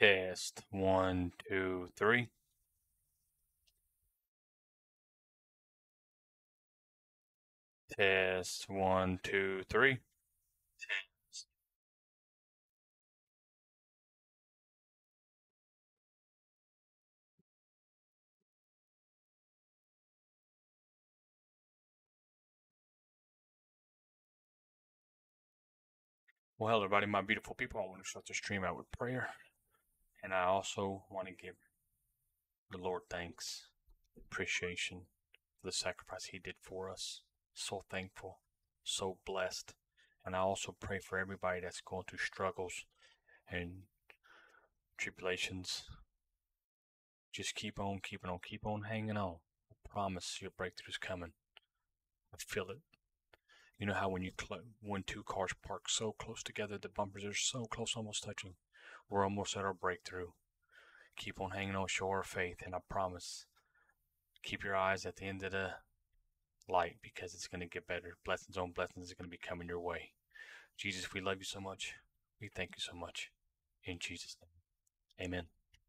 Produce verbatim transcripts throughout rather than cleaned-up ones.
Test one, two, three. Test one, two, three. Test. Well, hello, everybody, my beautiful people. I want to start the stream out with prayer. And I also want to give the Lord thanks, appreciation for the sacrifice He did for us. So thankful, so blessed. And I also pray for everybody that's going through struggles and tribulations. Just keep on keeping on, keep on hanging on. I promise your breakthrough's coming. I feel it. You know how when you when two cars park so close together, the bumpers are so close, almost touching. We're almost at our breakthrough. Keep on hanging on, show our faith, and I promise, keep your eyes at the end of the light because it's going to get better. Blessings on blessings are going to be coming your way. Jesus, we love you so much. We thank you so much. In Jesus' name, amen.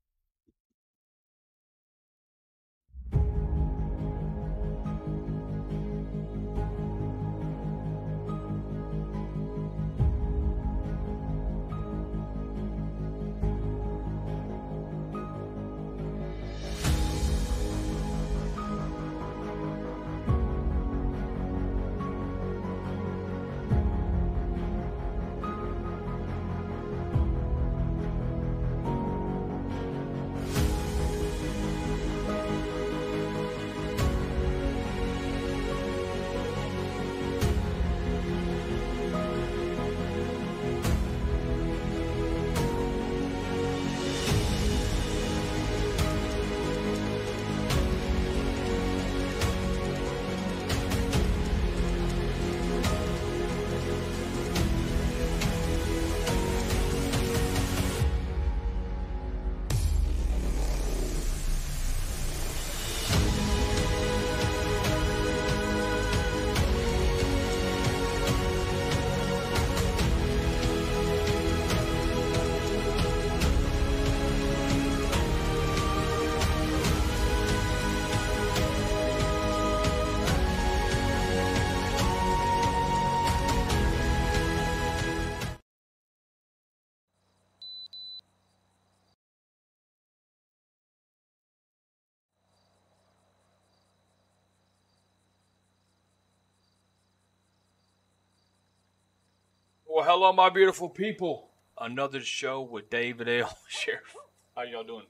Well, hello, my beautiful people. Another show with David L. Sheriff. How y'all doing?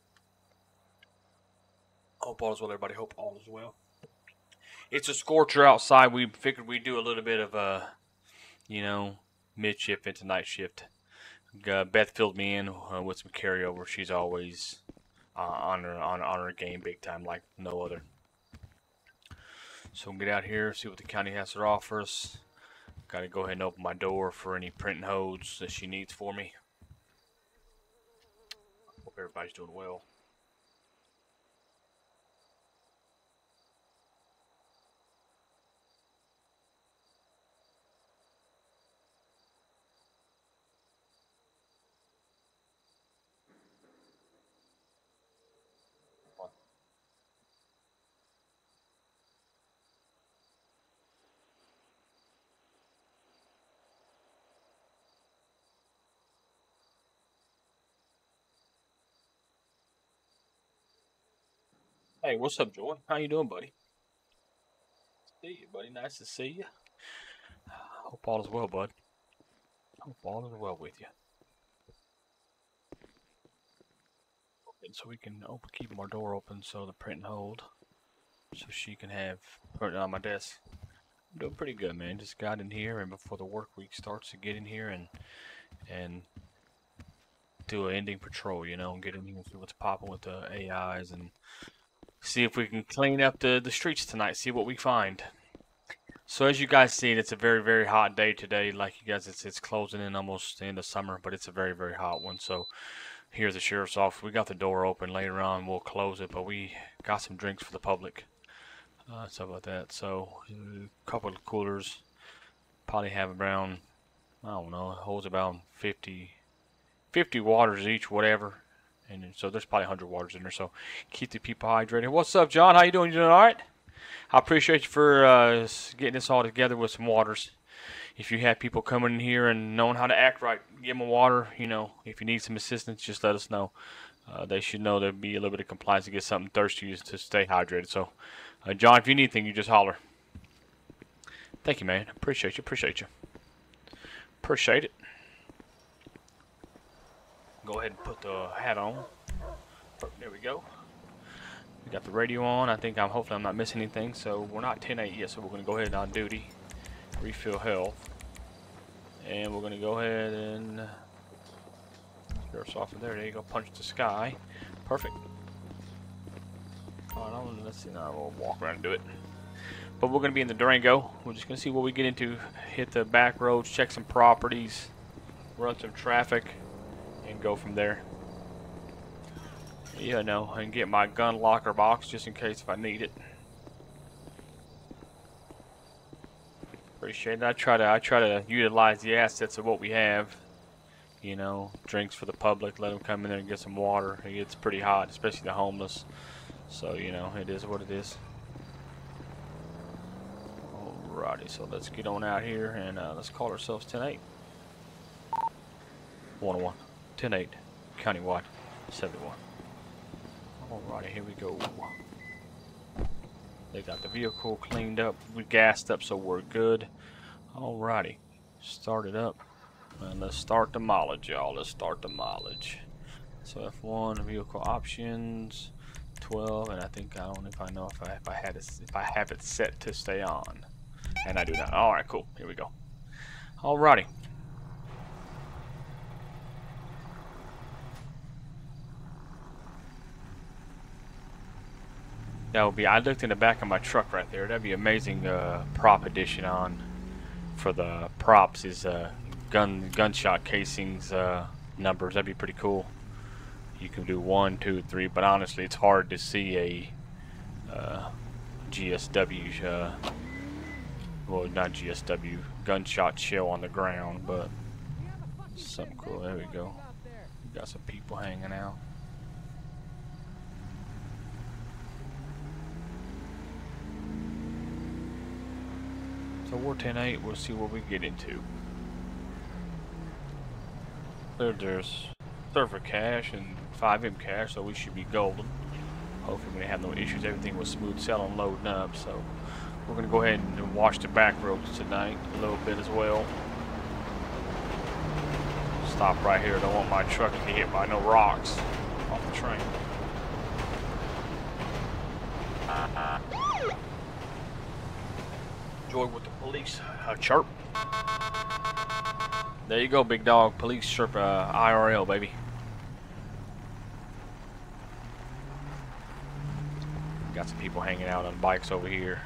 Hope all is well, everybody. Hope all is well. It's a scorcher outside. We figured we'd do a little bit of a, you know, mid shift into night shift. Uh, Beth filled me in uh, with some carryover. She's always uh, on her on, on her game big time, like no other. So we'll get out here, see what the county has to offer us. Got to go ahead and open my door for any printing hoes that she needs for me. Hope everybody's doing well. Hey, what's up, Joy? How you doing, buddy? See you, buddy. Nice to see you. Hope all is well, bud. Hope all is well with you. And so we can open, keep our door open so the print and hold, so she can have put it on my desk. I'm doing pretty good, man. Just got in here, and before the work week starts, to get in here and and do an ending patrol, you know, and get in here and see what's popping with the A Is and see if we can clean up the, the streets tonight, see what we find. So as you guys see, it's a very, very hot day today. Like you guys, it's, it's closing in almost the end of summer, but it's a very, very hot one. So here's the sheriff's office. We got the door open. Later on, we'll close it, but we got some drinks for the public. Uh, stuff like that. So a couple of coolers. Probably have around, I don't know, it holds about fifty, fifty waters each, whatever. And so there's probably one hundred waters in there. So keep the people hydrated. What's up, John? How you doing? You doing all right? I appreciate you for uh, getting this all together with some waters. If you have people coming in here and knowing how to act right, give them water. You know, if you need some assistance, just let us know. Uh, they should know there'll be a little bit of compliance to get something thirsty to stay hydrated. So, uh, John, if you need anything, you just holler. Thank you, man. Appreciate you. Appreciate you. Appreciate it. Go ahead and put the hat on. There we go. We got the radio on. I think I'm hopefully I'm not missing anything. So we're not ten eight yet, so we're going to go ahead and on duty. Refill health. And we're going to go ahead and clear us off of there. There you go. Punch the sky. Perfect. Alright, let's see. Now we'll walk around and do it. But we're going to be in the Durango. We're just going to see what we get into. Hit the back roads, check some properties, run some traffic, and go from there. Yeah, no, and get my gun locker box just in case if I need it. Appreciate it. I try to I try to utilize the assets of what we have. You know, drinks for the public. Let them come in there and get some water. It gets pretty hot, especially the homeless. So you know, it is what it is. Alrighty, so let's get on out here and uh, let's call ourselves ten eight. one oh one. ten eight. Countywide. seventy-one. Alrighty, here we go. They got the vehicle cleaned up. We gassed up, so we're good. Alrighty. Start it up. And let's start the mileage, y'all. Let's start the mileage. So F one, vehicle options, twelve, and I think, I don't know if I know if I, if I had it, if I have it set to stay on. And I do not. Alright, cool. Here we go. Alrighty. That would be, I looked in the back of my truck right there. That'd be amazing uh, prop addition on for the props is uh, gun gunshot casings uh, numbers. That'd be pretty cool. You can do one, two, three, but honestly, it's hard to see a uh, G S W, uh, well, not G S W, gunshot shell on the ground, but something cool. There we go. We got some people hanging out. So we're ten eight, we'll see what we get into. There, there's server cache and five M cache, so we should be golden. Hopefully we don't have no issues. Everything was smooth sailing, loading up. So we're going to go ahead and watch the back roads tonight a little bit as well. Stop right here. Don't want my truck to get hit by no rocks off the train. Enjoy with the police uh, chirp. There you go, big dog. Police chirp, uh, I R L, baby. Got some people hanging out on bikes over here.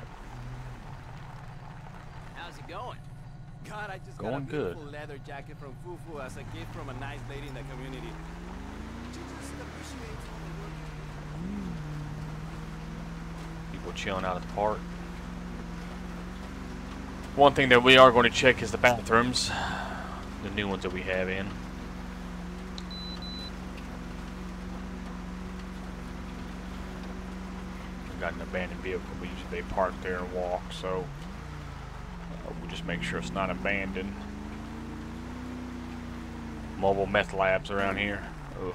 How's it going? God, I just going got a beautiful good. leather jacket from Fufu as a gift from a nice lady in the community. She just appreciates all the work. People chilling out at the park. One thing that we are going to check is the bathrooms, the new ones that we have in. We got an abandoned vehicle. We usually they park there and walk, so uh, we'll just make sure it's not abandoned. Mobile meth labs around here. Ugh.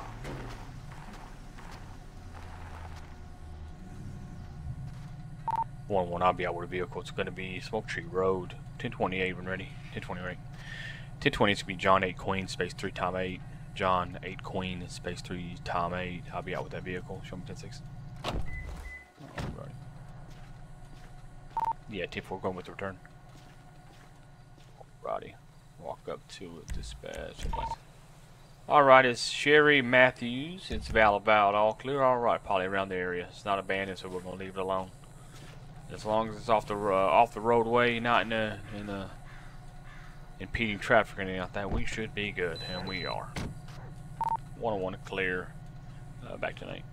one one, I'll be out with a vehicle. It's going to be Smoke Tree Road, ten twenty-eight when ready. ten twenty-eight. ten twenty is going to be John eight Queen, space three, Tom eight. John eight Queen, space three, Tom eight. I'll be out with that vehicle. Show me ten six. Alright. Yeah, ten four going with the return. Alrighty. Walk up to it, dispatch. Alright, it's Sherry Matthews. It's Val about all clear. Alright, probably around the area. It's not abandoned, so we're going to leave it alone. As long as it's off the uh, off the roadway, not in a in a impeding traffic or anything like that, we should be good, and we are. one oh one clear. Uh, back tonight.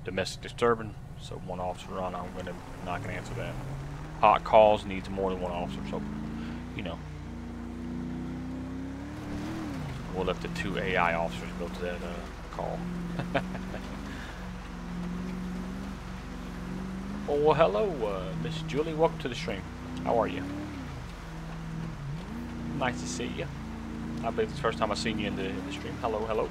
domestic disturbance. So one officer on, I'm gonna not gonna answer that. Hot calls needs more than one officer, so you know. We'll let the two A I officers go to that uh, call. Oh, well, hello, uh, Miss Julie. Welcome to the stream. How are you? Nice to see you. I believe it's the first time I've seen you in the, in the stream. Hello, hello.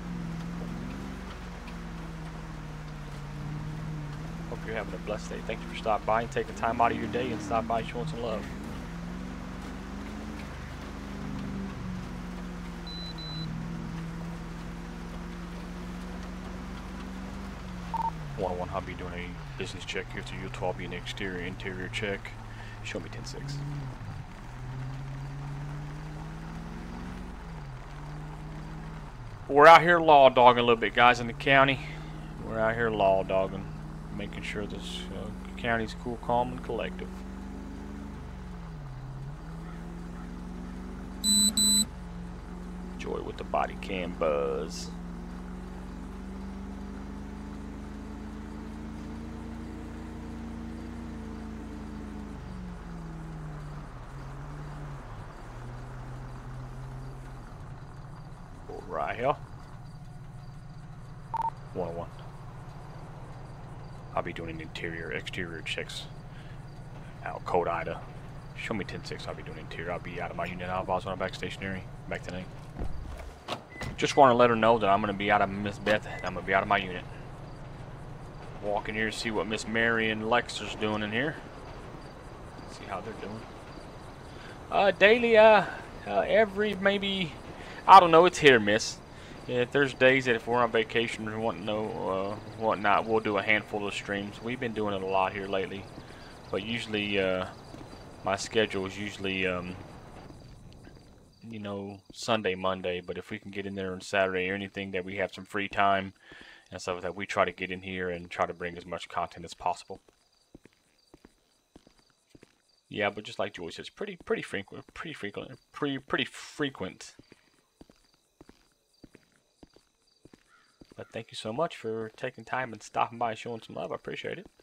Hope you're having a blessed day. Thank you for stopping by and taking time out of your day and stop by showing some love. one oh one, I'll be doing a business check here through U twelve, be an exterior, interior check. Show me ten six. We're out here law dogging a little bit, guys, in the county. We're out here law dogging, making sure this uh, county's cool, calm, and collective. Joy with the body cam buzz. Right here. one oh one. I'll be doing an interior, exterior checks out Code Ida. Show me ten six. I'll be doing interior. I'll be out of my unit now. If I was on a back stationary, back today. Just want to let her know that I'm going to be out of Miss Beth. And I'm going to be out of my unit. Walk in here to see what Miss Mary and Lexer's doing in here. See how they're doing. Uh, daily, uh, uh, every maybe. I don't know, it's hit or miss. Yeah, if there's days that if we're on vacation or want to know uh, whatnot, we'll do a handful of streams. We've been doing it a lot here lately, but usually uh, my schedule is usually, um, you know, Sunday, Monday. But if we can get in there on Saturday or anything that we have some free time and stuff like that, we try to get in here and try to bring as much content as possible. Yeah, but just like Joy says, pretty, pretty frequent, pretty frequent, pretty, pretty frequent. But thank you so much for taking time and stopping by and showing some love. I appreciate it.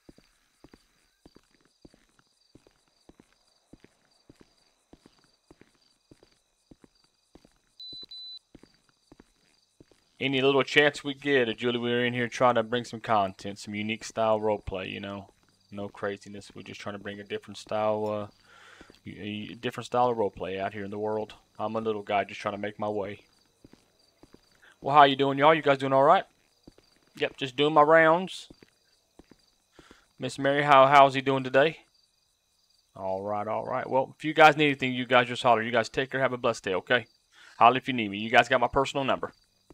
Any little chance we get, Julie, we're in here trying to bring some content, some unique style roleplay, you know. No craziness. We're just trying to bring a different style, uh, a different style of roleplay out here in the world. I'm a little guy just trying to make my way. Well, how you doing, y'all? You guys doing all right? Yep, just doing my rounds. Miss Mary, how how's he doing today? All right, all right. Well, if you guys need anything, you guys just holler. You guys take care. Have a blessed day, okay? Holler if you need me. You guys got my personal number.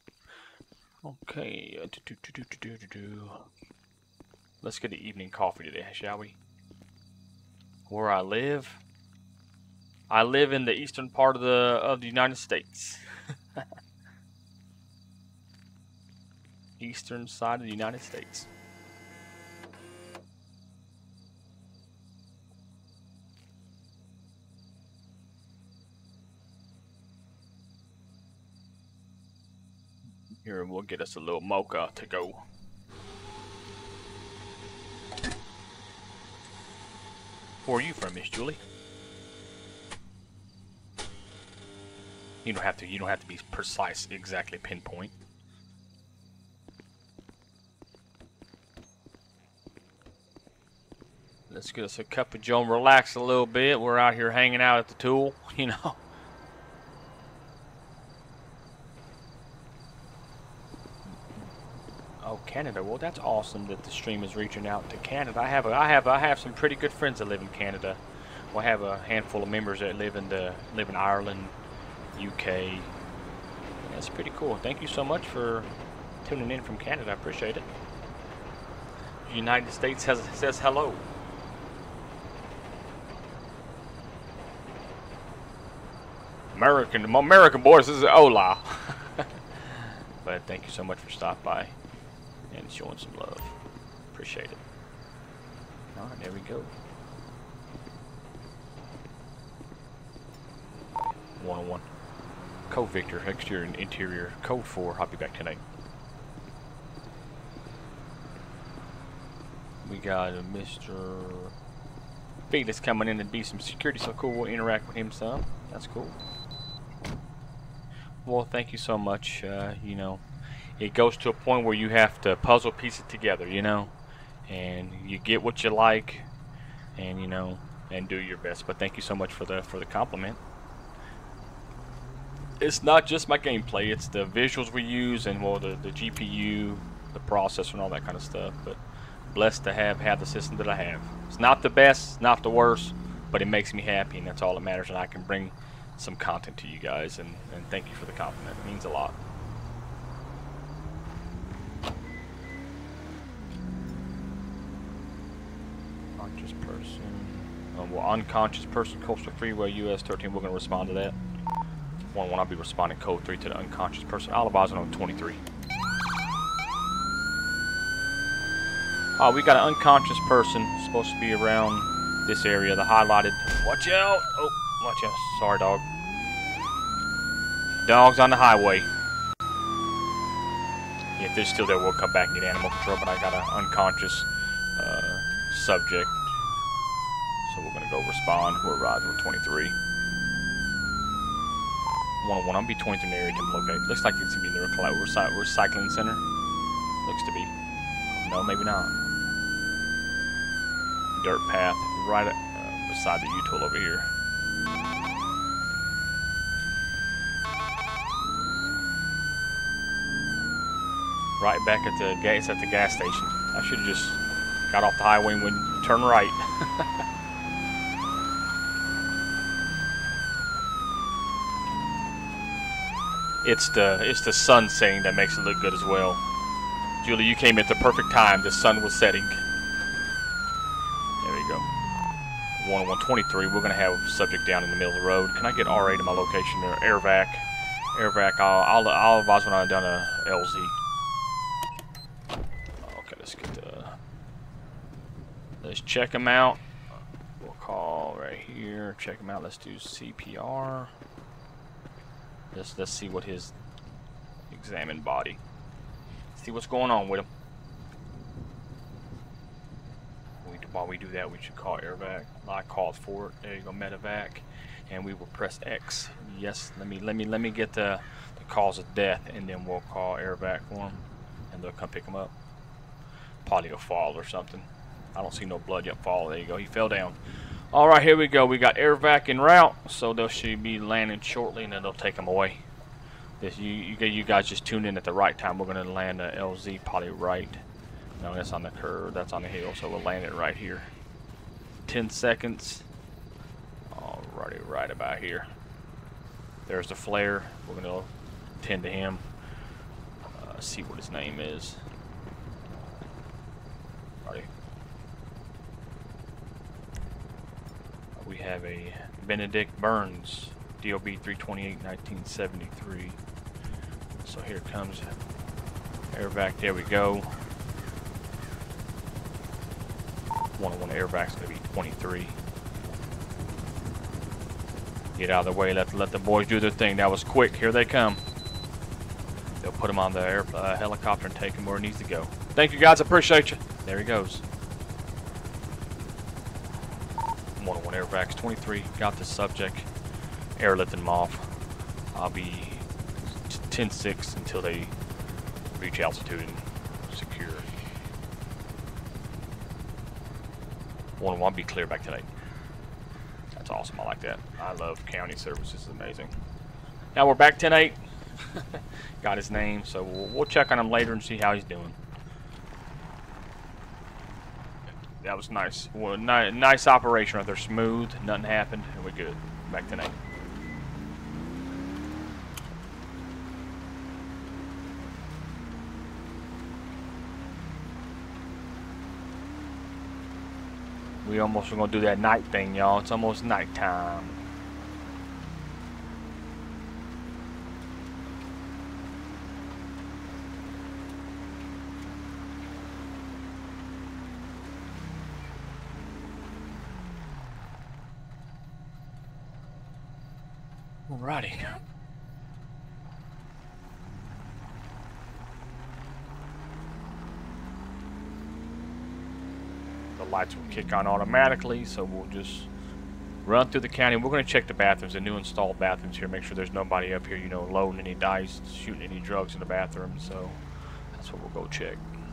Okay. Do, do, do, do, do, do. Let's get the evening coffee today, shall we? Where I live? I live in the eastern part of the of the United States. Eastern side of the United States. Here, we'll get us a little mocha to go. Where are you from, Miss Julie? You don't have to. You don't have to be precise, exactly pinpoint. Let's get us a cup of Joe and relax a little bit. We're out here hanging out at the Tool, you know. Oh, Canada. Well, that's awesome that the stream is reaching out to Canada. I have a, I have I have some pretty good friends that live in Canada. Well, I have a handful of members that live in the live in Ireland, U K. That's pretty cool. Thank you so much for tuning in from Canada. I appreciate it. United States has, says hello. American, American boys, this is hola. But thank you so much for stopping by and showing some love. Appreciate it. All right, there we go. one oh one. Code Victor, exterior and interior. Code four, I'll be back tonight. We got a Mister Felix coming in to be some security, so cool. We'll interact with him some. That's cool. Well, thank you so much. Uh, you know, it goes to a point where you have to puzzle piece it together, you know, and you get what you like, and you know, and do your best. But thank you so much for the for the compliment. It's not just my gameplay; it's the visuals we use, and well, the the G P U, the processor, and all that kind of stuff. But blessed to have have the system that I have. It's not the best, not the worst, but it makes me happy, and that's all that matters. And I can bring some content to you guys, and, and thank you for the compliment. It means a lot. Conscious person. Uh, well, unconscious person, Coastal Freeway, U S thirteen. We're going to respond to that. One one, I'll be responding code three to the unconscious person. I'll advise on twenty-three. Oh, we got an unconscious person supposed to be around this area, the highlighted. Watch out! Oh, watch out. Sorry, dog. Dog's on the highway. If they're still there, we'll come back and get animal control, but I got an unconscious uh, subject. So we're going to go respond. We're riding with twenty-three. one oh one, I'll be twenty-three in the area to locate. Looks like it's going to be in the recy recycling center. Looks to be. No, maybe not. Dirt path right uh, beside the U-Tool over here. Right back at the gas at the gas station. I should have just got off the highway and went turn right. It's the it's the sun setting that makes it look good as well. Julie, you came at the perfect time. The sun was setting. There we go. one one twenty-three. We're going to have a subject down in the middle of the road. Can I get R eight to my location there? Air vac. Air vac. I'll, I'll, I'll advise when I'm done a L Z. Okay, let's get the... Let's check him out. We'll call right here. Check him out. Let's do C P R. Let's, let's see what his examined body. See what's going on with him. We, while we do that, we should call air vac. I called for it. There you go, medevac, and we will press X. Yes, let me let me let me get the, the cause of death, and then we'll call air vac for him, and they'll come pick him up. Probably a fall or something. I don't see no blood yet. Fall. There you go. He fell down. All right, here we go. We got air vac en route, so they should be landing shortly, and then they'll take him away. This, you, you, you guys just tuned in at the right time. We're going to land a L Z probably right. No, that's on the curve. That's on the hill, so we'll land it right here. Ten seconds. Alrighty, right about here. There's the flare. We're going to tend to him. Uh, see what his name is. Alrighty. We have a Benedict Burns, D O B three twenty-eight nineteen seventy-three. So here comes air vac. There we go. one oh one air vac's going to be twenty-three. Get out of the way. Let let the boys do their thing. That was quick. Here they come. They'll put him on the air, uh, helicopter and take him where he needs to go. Thank you guys. I appreciate you. There he goes. one oh one air vac's twenty-three. Got the subject. Airlifting him off. I'll be ten six until they reach altitude and secure. one oh one be clear back tonight. That's awesome. I like that. I love county service. This is amazing. Now we're back ten eight. Got his name, so we'll, we'll check on him later and see how he's doing. That was nice. Well, ni nice operation right there. Smooth. Nothing happened, and we're good. Back ten eight. We almost are going to do that night thing, y'all. It's almost nighttime. Alrighty. lights will kick on automatically, so we'll just run through the county. We're going to check the bathrooms, the new installed bathrooms here, make sure there's nobody up here, you know, loading any dice, shooting any drugs in the bathroom, so that's what we'll go check.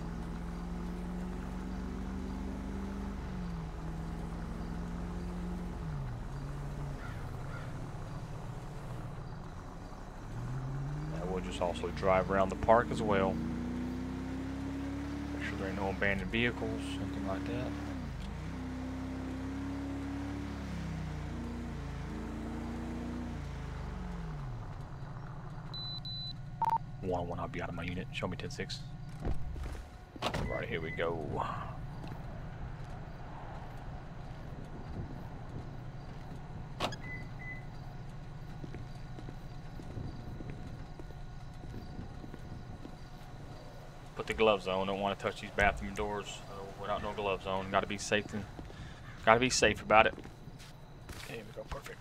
And we'll just also drive around the park as well. Make sure there ain't no abandoned vehicles, something like that. one oh one, I'll be out of my unit. Show me ten six. Alright, here we go. Put the gloves on. Don't want to touch these bathroom doors uh, without no gloves on. Gotta be safe. And, gotta be safe about it. Okay, here we go. Perfect.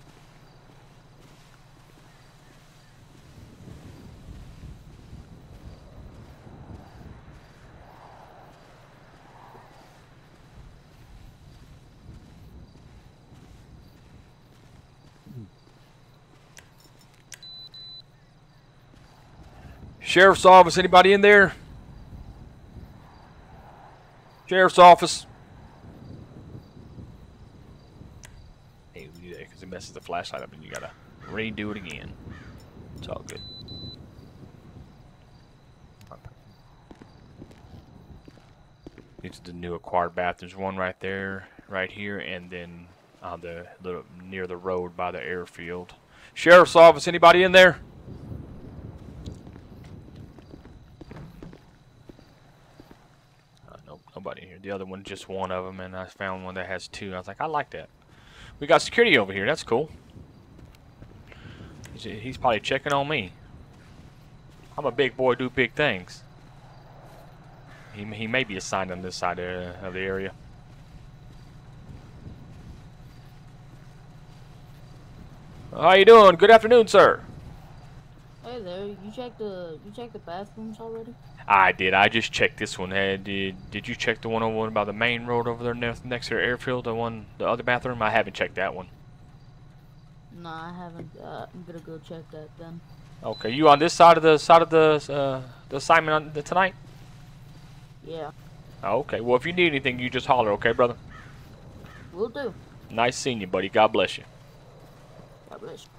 Sheriff's office, anybody in there? Sheriff's office. Hey, we do that because it messes the flashlight up and you gotta redo it again. It's all good. These are the new acquired bathrooms. One right there, right here, and then on the little near the road by the airfield. Sheriff's office, anybody in there? Nobody here. The other one, just one of them, and I found one that has two. I was like, I like that. We got security over here. That's cool. He's, he's probably checking on me. I'm a big boy, do big things. He, he may be assigned on this side of, of the area. How you doing? Good afternoon, sir. Hey there, you checked the you checked the bathrooms already? I did. I just checked this one. Hey, did did you check the one over by the main road over there next, next to the airfield? The one, the other bathroom? I haven't checked that one. No, I haven't. Uh, I'm gonna go check that then. Okay, you on this side of the side of the uh, the assignment on the, tonight? Yeah. Okay. Well, if you need anything, you just holler. Okay, brother. Will do. Nice seeing you, buddy. God bless you. God bless you.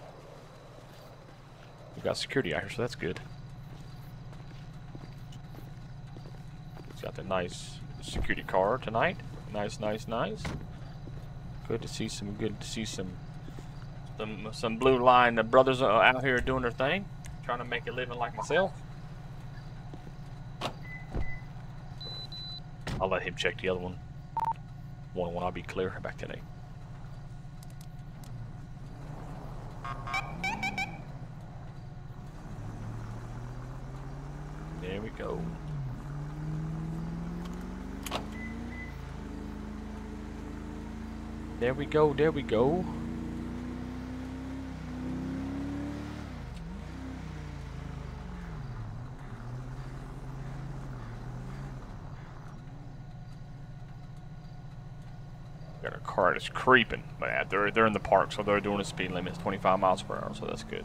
We got security out here, so that's good. He's got the nice security car tonight. Nice, nice, nice. Good to see some. Good to see some. Some some blue line brothers out here doing their thing, trying to make a living like myself. I'll let him check the other one. One one, I'll be clear. Back to eight. There we go. There we go, there we go. Got a car that's creeping, but they're they're in the park, so they're doing a speed limit. It's twenty-five miles per hour, so that's good.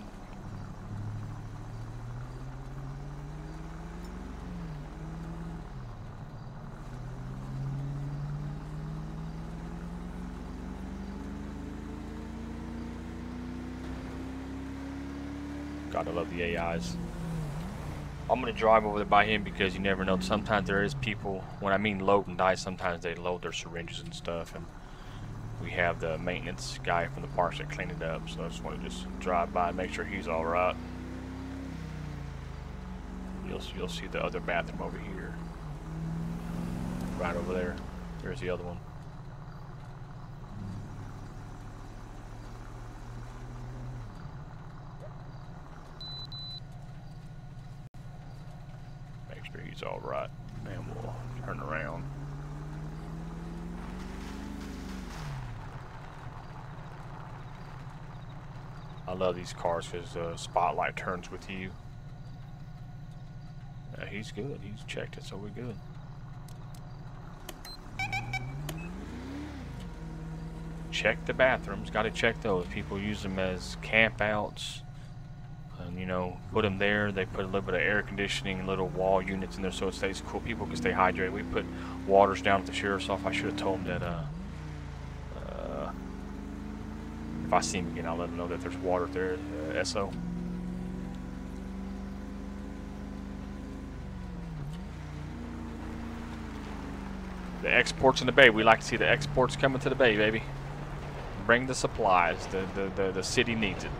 Gotta love the A Is. I'm gonna drive over there by him because you never know. Sometimes there is people, when I mean load and dice, sometimes they load their syringes and stuff, and we have the maintenance guy from the parks that clean it up. So I just want to just drive by and make sure he's all right. You'll you'll see the other bathroom over here, right over there. There's the other one. He's all right, and we'll turn around. I love these cars because the spotlight turns with you. Yeah, he's good. He's checked it, so we're good. check the bathrooms. Got to check those. People use them as camp outs. And, you know, put them there. They put a little bit of air conditioning, little wall units in there so it stays cool. People can stay hydrated. We put waters down at the sheriff's office. I should have told them that, uh, uh, if I see him again, I'll let them know that there's water there, uh, S O. The exports in the bay. We like to see the exports coming to the bay, baby. Bring the supplies. The, the, the, the city needs it.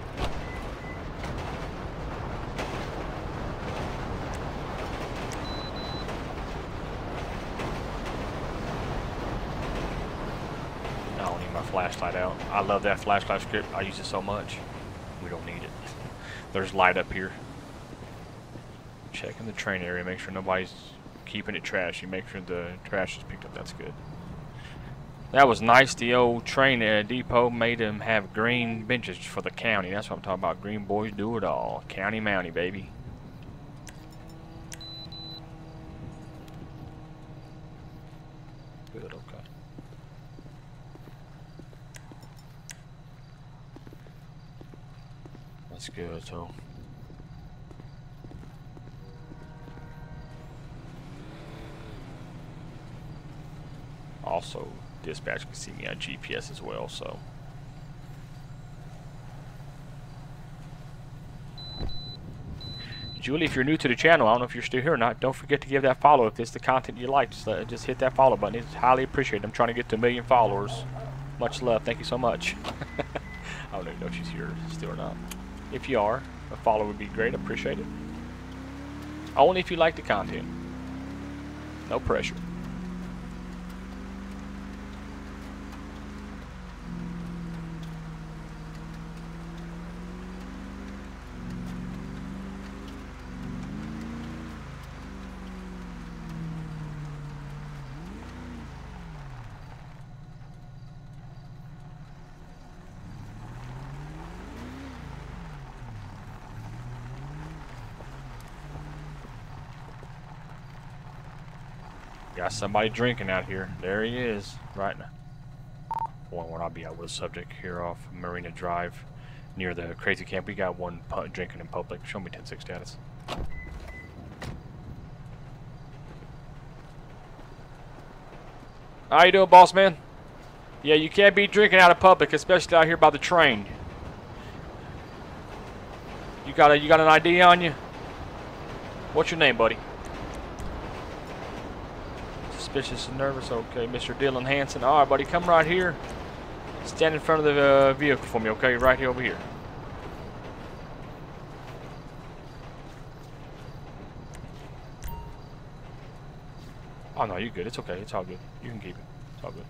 I don't need my flashlight out. I love that flashlight script. I use it so much. We don't need it. There's light up here. Checking the train area. Make sure nobody's keeping it trashy. Make sure the trash is picked up. That's good. That was nice. The old train uh, depot made them have green benches for the county. That's what I'm talking about. Green boys do it all. County Mountie, baby. Good, okay. That's good, so. Also, dispatch can see me on G P S as well, so. Julie, if you're new to the channel, I don't know if you're still here or not, don't forget to give that follow if it's the content you like. Just, uh, just hit that follow button. It's highly appreciated. I'm trying to get to a million followers. Much love. Thank you so much. I don't even know if she's here still or not. If you are, a follow would be great. Appreciate it. Only if you like the content. No pressure. Got somebody drinking out here. There he is, right now. One when I'll be out with a subject here off Marina Drive near the crazy camp. We got one drinking in public. Show me ten six status. How you doing, boss man? Yeah, you can't be drinking out of public, especially out here by the train. You got a you got an I D on you? What's your name, buddy? Suspicious and nervous. Okay, Mister Dylan Hanson. All right, buddy, come right here. Stand in front of the uh, vehicle for me, okay? Right here over here. Oh no, you're good. It's okay. It's all good. You can keep it. It's all good.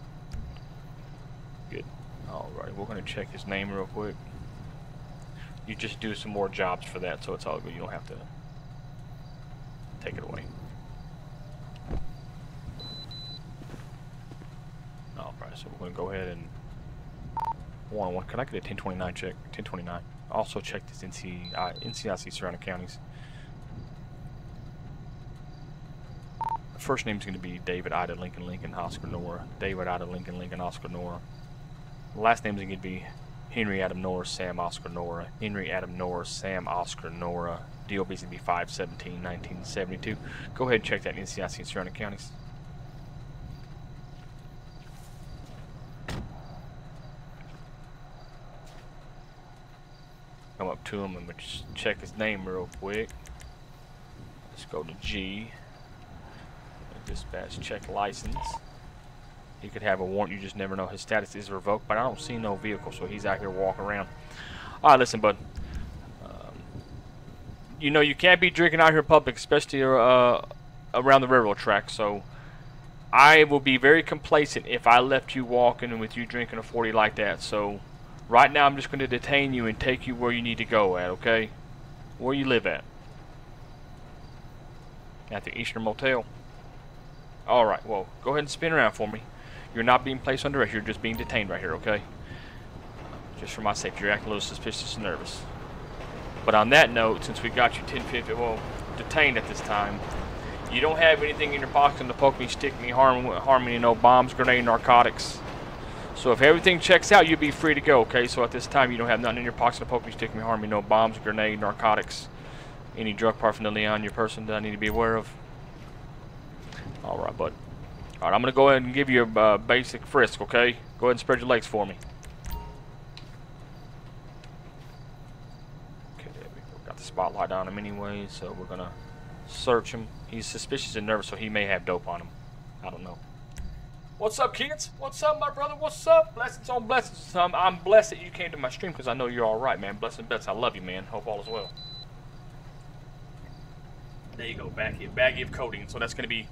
Good. All right, we're gonna check his name real quick. You just do some more jobs for that, so it's all good. You don't have to take it away. Alright, so we're going to go ahead and one on one. Can I get a ten twenty-nine check? ten twenty-nine. Also check this N C I C surrounding counties. The first name is going to be David Ida Lincoln Lincoln Oscar Nora. David Ida Lincoln Lincoln Oscar Nora. The last name is going to be Henry Adam Norris Sam Oscar Nora. Henry Adam Norris Sam Oscar Nora. D O B is going to be five seventeen nineteen seventy-two. Go ahead and check that N C I C surrounding counties. Come up to him and just check his name real quick. Let's go to G. Dispatch check license. He could have a warrant, you just never know. His status is revoked, but I don't see no vehicle, so he's out here walking around. Alright, listen, bud. Um, you know, you can't be drinking out here in public, especially uh, around the railroad track, so I will be very complacent if I left you walking and with you drinking a forty like that, so right now I'm just going to detain you and take you where you need to go at, okay? Where you live at? At the Eastern Motel. Alright, well, go ahead and spin around for me. You're not being placed under arrest, you're just being detained right here, okay? Just for my safety, you're acting a little suspicious and nervous. But on that note, since we got you ten fifty, well, detained at this time, you don't have anything in your pocket to poke me, stick me, harm, harm me, no bombs, grenade, narcotics. So if everything checks out, you'll be free to go, okay? So at this time, you don't have nothing in your pockets, no poking stick, me harm you, no bombs, grenade, narcotics, any drug paraphernalia on your person that I need to be aware of. All right, bud. All right, I'm going to go ahead and give you a uh, basic frisk, okay? Go ahead and spread your legs for me. Okay, there we go. Got the spotlight on him anyway, so we're going to search him. He's suspicious and nervous, so he may have dope on him. I don't know. What's up, kids? What's up, my brother? What's up? Blessings on blessings. I'm, I'm blessed that you came to my stream because I know you're all right, man. Blessings, bets. I love you, man. Hope all is well. There you go, baggie, baggie of codeine. So that's going to be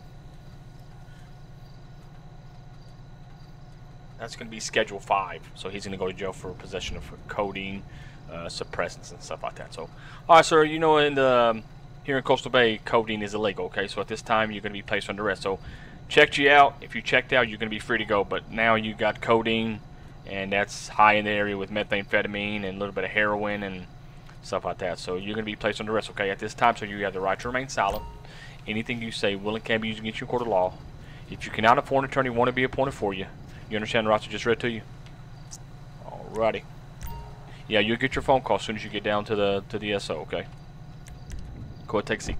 that's going to be Schedule Five. So he's going to go to jail for possession of codeine, uh, suppressants, and stuff like that. So, all right, sir. You know, in the um, here in Coastal Bay, codeine is illegal. Okay, so at this time you're going to be placed under arrest. So. Checked you out. If you checked out, you're going to be free to go. But now you got codeine, and that's high in the area with methamphetamine and a little bit of heroin and stuff like that. So you're going to be placed under arrest, okay, at this time. So you have the right to remain silent. Anything you say will and can be used against you in court of law. If you cannot afford an attorney, want to be appointed for you. You understand the rights I just read to you? Alrighty. Yeah, you'll get your phone call as soon as you get down to the to the S O, okay? Go ahead, take a seat.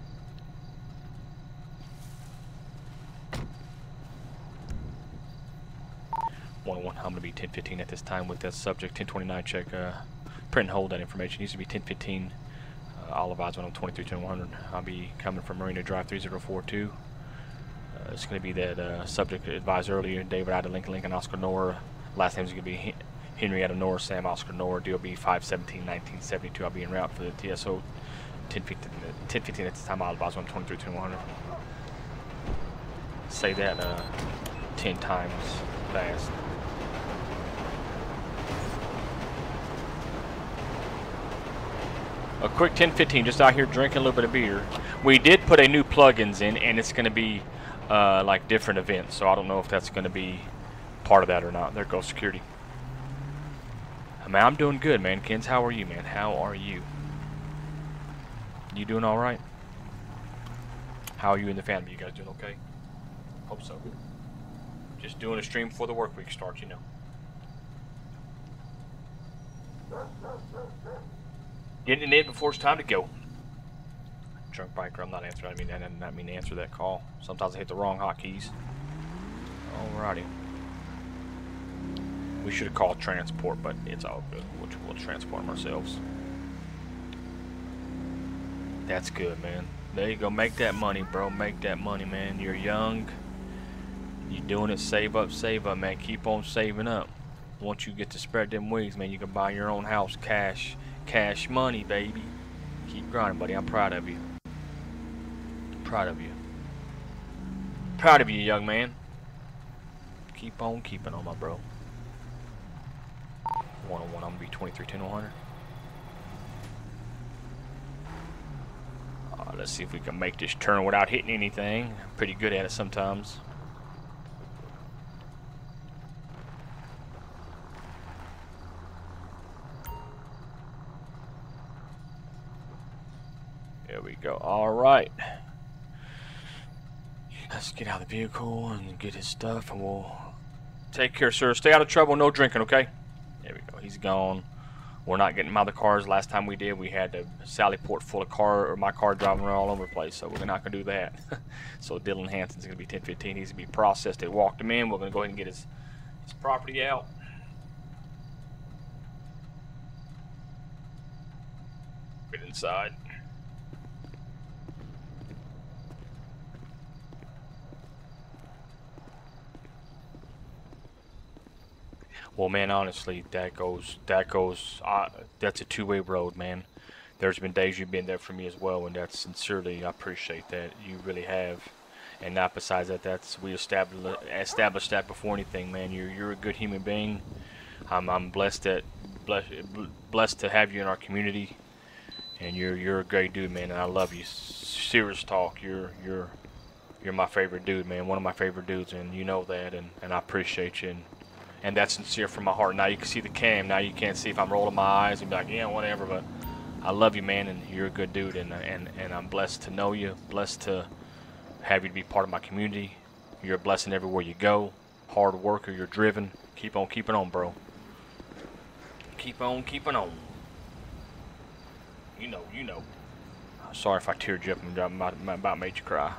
one oh one, I'm going to be ten fifteen at this time with that subject. ten twenty-nine, check, uh, print and hold that information. It needs to be ten fifteen. Uh, Olive Eyes on twenty-three ten one hundred. I'll be coming from Marina Drive three zero four two. Uh, it's going to be that uh, subject advised earlier, David Ida Lincoln Lincoln Oscar Nora. Last name is going to be Henrietta Nora Sam Oscar Nora. D O B five seventeen nineteen seventy-two. I'll be en route for the T S O ten fifteen at this time. Olive Eyes on twenty-three ten one hundred. Say that uh, ten times fast. A quick ten fifteen, just out here drinking a little bit of beer. We did put a new plugins in, and it's going to be uh, like different events, so I don't know if that's going to be part of that or not. There goes security. I mean, I'm doing good, man. Kens, how are you, man? How are you? You doing all right? How are you and the family? You guys doing okay? Hope so. Just doing a stream before the work week starts, you know. Getting it in before it's time to go. Drunk biker, I'm not answering. I mean, I did not mean to answer that call. Sometimes I hit the wrong hotkeys. Alrighty. We should have called transport, but it's all good. We'll, we'll transport them ourselves. That's good, man. There you go. Make that money, bro. Make that money, man. You're young. You're doing it. Save up, save up, man. Keep on saving up. Once you get to spread them wings, man, you can buy your own house. Cash. Cash money, baby. Keep grinding, buddy. I'm proud of you. Proud of you. Proud of you, young man. Keep on keeping on, my bro. one oh one, I'm going to be twenty-three ten one hundred. Uh, let's see if we can make this turn without hitting anything. Pretty good at it sometimes. There we go. All right. Let's get out of the vehicle and get his stuff, and we'll take care, sir. Stay out of trouble. No drinking, okay? There we go. He's gone. We're not getting him out of the cars. Last time we did, we had a Sally Port full of car, or my car driving around all over the place, so we're not going to do that. So Dylan Hanson's going to be ten fifteen. He's going to be processed. They walked him in. We're going to go ahead and get his, his property out. Get inside. Well, man, honestly, that goes, that goes, uh, that's a two-way road, man. There's been days you've been there for me as well, and that's sincerely, I appreciate that. You really have. And not besides that, that's, we established, established that before anything, man. You're, you're a good human being. I'm, I'm blessed that, blessed, blessed to have you in our community. And you're, you're a great dude, man, and I love you. Serious talk, you're, you're, you're my favorite dude, man. One of my favorite dudes, and you know that, and, and I appreciate you. And, And that's sincere from my heart. Now you can see the cam. Now you can't see if I'm rolling my eyes and be like, yeah, whatever. But I love you, man, and you're a good dude. And and and I'm blessed to know you. Blessed to have you to be part of my community. You're a blessing everywhere you go. Hard worker. You're driven. Keep on keeping on, bro. Keep on keeping on. You know, you know. Sorry if I teared you up and about made you cry.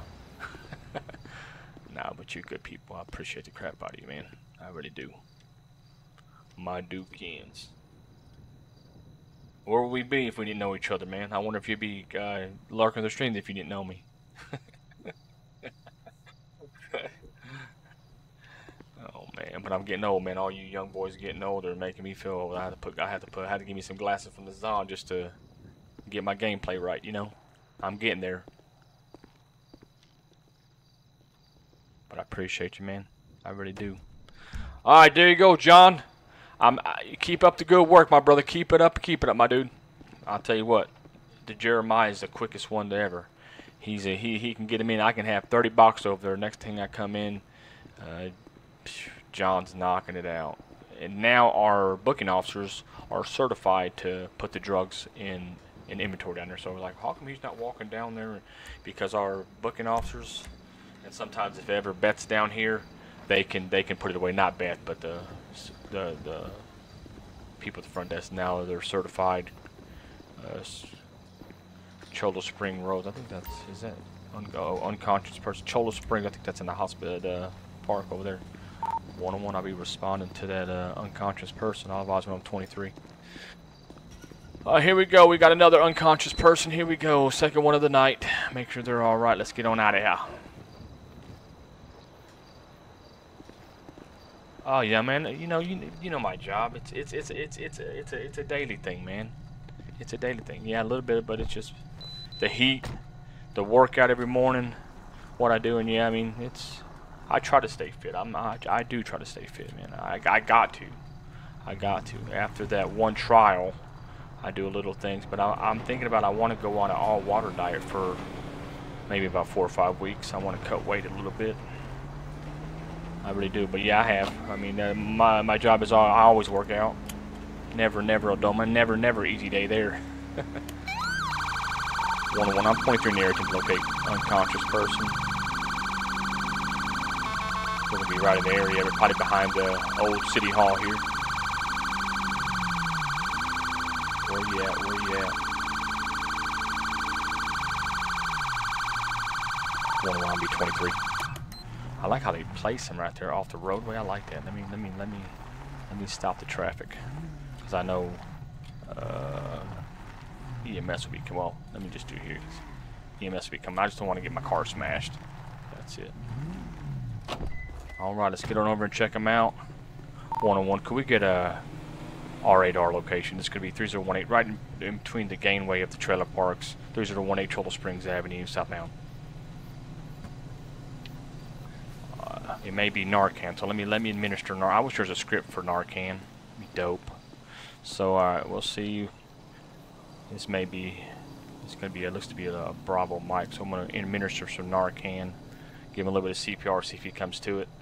Nah, but you're good people. I appreciate the crap out of you, man. I really do. My Dukins. Where would we be if we didn't know each other, man? I wonder if you'd be uh, lurking the streams if you didn't know me. Oh man, but I'm getting old, man. All you young boys are getting older, making me feel old. I had to put, I had to put, I had to give me some glasses from the Zon just to get my gameplay right. You know, I'm getting there. But I appreciate you, man. I really do. All right, there you go, John. I'm. I, keep up the good work, my brother. Keep it up. Keep it up, my dude. I'll tell you what. The Jeremiah is the quickest one to ever. He's a he. He can get him in. I can have thirty bucks over there. Next thing I come in, uh, John's knocking it out. And now our booking officers are certified to put the drugs in in inventory down there. So we're like, how come he's not walking down there? Because our booking officers, and sometimes if ever Beth's down here, they can they can put it away. Not Beth, but the the the people at the front desk now, they're certified. Uh, Cholo Spring Road. I think that's is that un oh, unconscious person. Cholo Spring. I think that's in the hospital, the park over there. One on one, I'll be responding to that uh, unconscious person. Otherwise, when I'm twenty-three. Uh, here we go. We got another unconscious person. Here we go. Second one of the night. Make sure they're all right. Let's get on out of here. Oh yeah, man. You know, you you know my job. It's it's it's it's it's a, it's a it's a daily thing, man. It's a daily thing. Yeah, a little bit, but it's just the heat, the workout every morning, what I do, and yeah, I mean, it's. I try to stay fit. I'm I, I do try to stay fit, man. I I got to, I got to. After that one trial, I do a little things, but I, I'm thinking about I want to go on an all water diet for maybe about four or five weeks. I want to cut weight a little bit. I really do, but yeah, I have. I mean, uh, my my job is all, I always work out. Never, never a dull, never, never easy day there. One on one. I'm twenty-three near to locate unconscious person. We're gonna be right in the area, probably behind the old city hall here. Where you at? Where you at? One on one. I'll be twenty-three. I like how they place them right there off the roadway. I like that. Let me, let me, let me, let me stop the traffic, because I know uh, E M S will be coming. Well, let me just do here. E M S will be coming. I just don't want to get my car smashed. That's it. All right, let's get on over and check them out. One on one. Could we get a R eight R location? This could be three zero one eight, right in, in between the gangway of the trailer parks. three zero one eight Cholo Springs Avenue, southbound. It may be Narcan, so let me let me administer Narcan. I wish there was a script for Narcan. It'd be dope. So alright, we'll see. This may be. It's gonna be. It looks to be a Bravo mic. So I'm gonna administer some Narcan. Give him a little bit of C P R. See if he comes to it.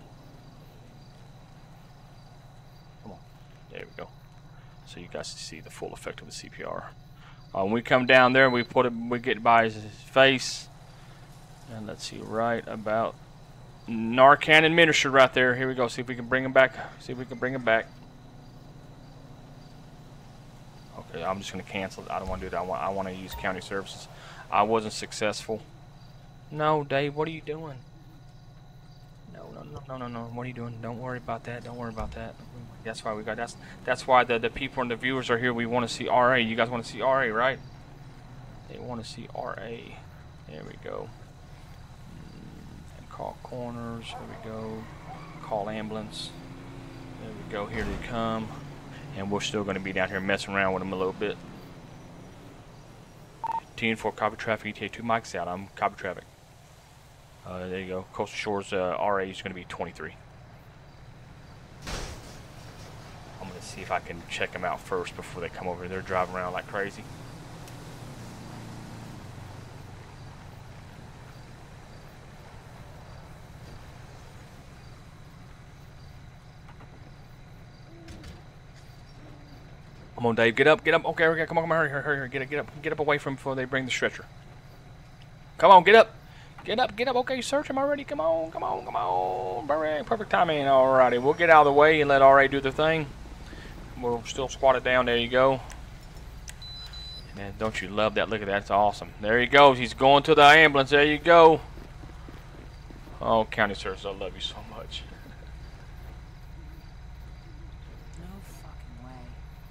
Come on. There we go. So you guys see the full effect of the C P R. Uh, when we come down there, we put it. We get by his face. And let's see, right about. Narcan administered right there. Here we go. See if we can bring him back. See if we can bring him back. Okay, I'm just gonna cancel it. I don't want to do that. I want. I want to use county services. I wasn't successful. No, Dave. What are you doing? No, no, no, no, no, no. What are you doing? Don't worry about that. Don't worry about that. That's why we got. That's that's why the the people and the viewers are here. We want to see R A. You guys want to see R A, right? They want to see R A. There we go. Call corners, there we go. Call ambulance. There we go, here they come. And we're still going to be down here messing around with them a little bit. T N four, copy traffic, E T A two, mics out, I'm copy traffic. Uh, there you go, Coastal Shores uh, R A is going to be twenty-three. I'm going to see if I can check them out first before they come over. They're driving around like crazy. Come on, Dave, get up, get up. Okay, okay, come on, come on, hurry, hurry, hurry, get up, get up, get up away from before they bring the stretcher. Come on, get up. Get up, get up. Okay, search him already. Come on, come on, come on. Perfect, perfect timing. Alrighty, we'll get out of the way and let R A do the thing. We'll still squat it down. There you go. And don't you love that? Look at that. It's awesome. There he goes. He's going to the ambulance. There you go. Oh, County Service, I love you so much. No fucking way.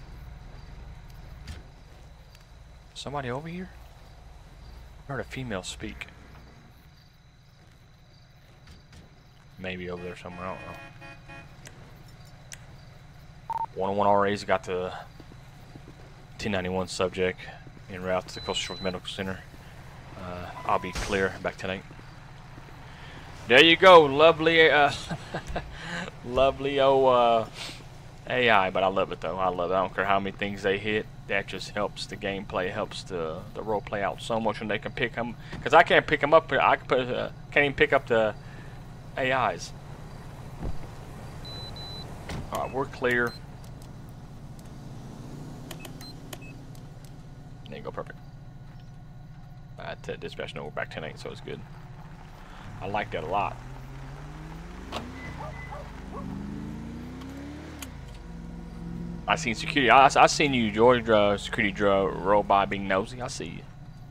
Somebody over here? I heard a female speak. Maybe over there somewhere. I don't know. one oh one R A's got the ten ninety-one subject en route to the Coastal Shores Medical Center. Uh, I'll be clear. Back tonight. There you go, lovely, uh, lovely old uh, A I. But I love it though. I love it. I don't care how many things they hit. That just helps the gameplay, helps the the role play out so much when they can pick them. Because I can't pick them up. I can put, uh, can't even pick up the A Is. All right, we're clear. There you go, perfect. Uh, to dispatch, no, we're back ten eight, so it's good. I like that a lot. I seen security. I, I seen you, George. Uh, security drove roll by being nosy. I see you.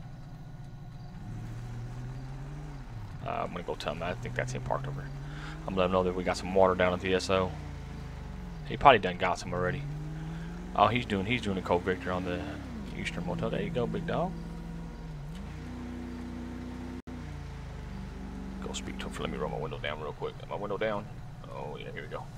Uh, I'm gonna go tell him that. I think that's him parked over. I'm gonna let him know that we got some water down at the S O. He probably done got some already. Oh, he's doing. He's doing a Cold Victor on the Eastern Motel. There you go, big dog. Go speak to him. Let me roll my window down real quick. My window down. Oh yeah, here we go.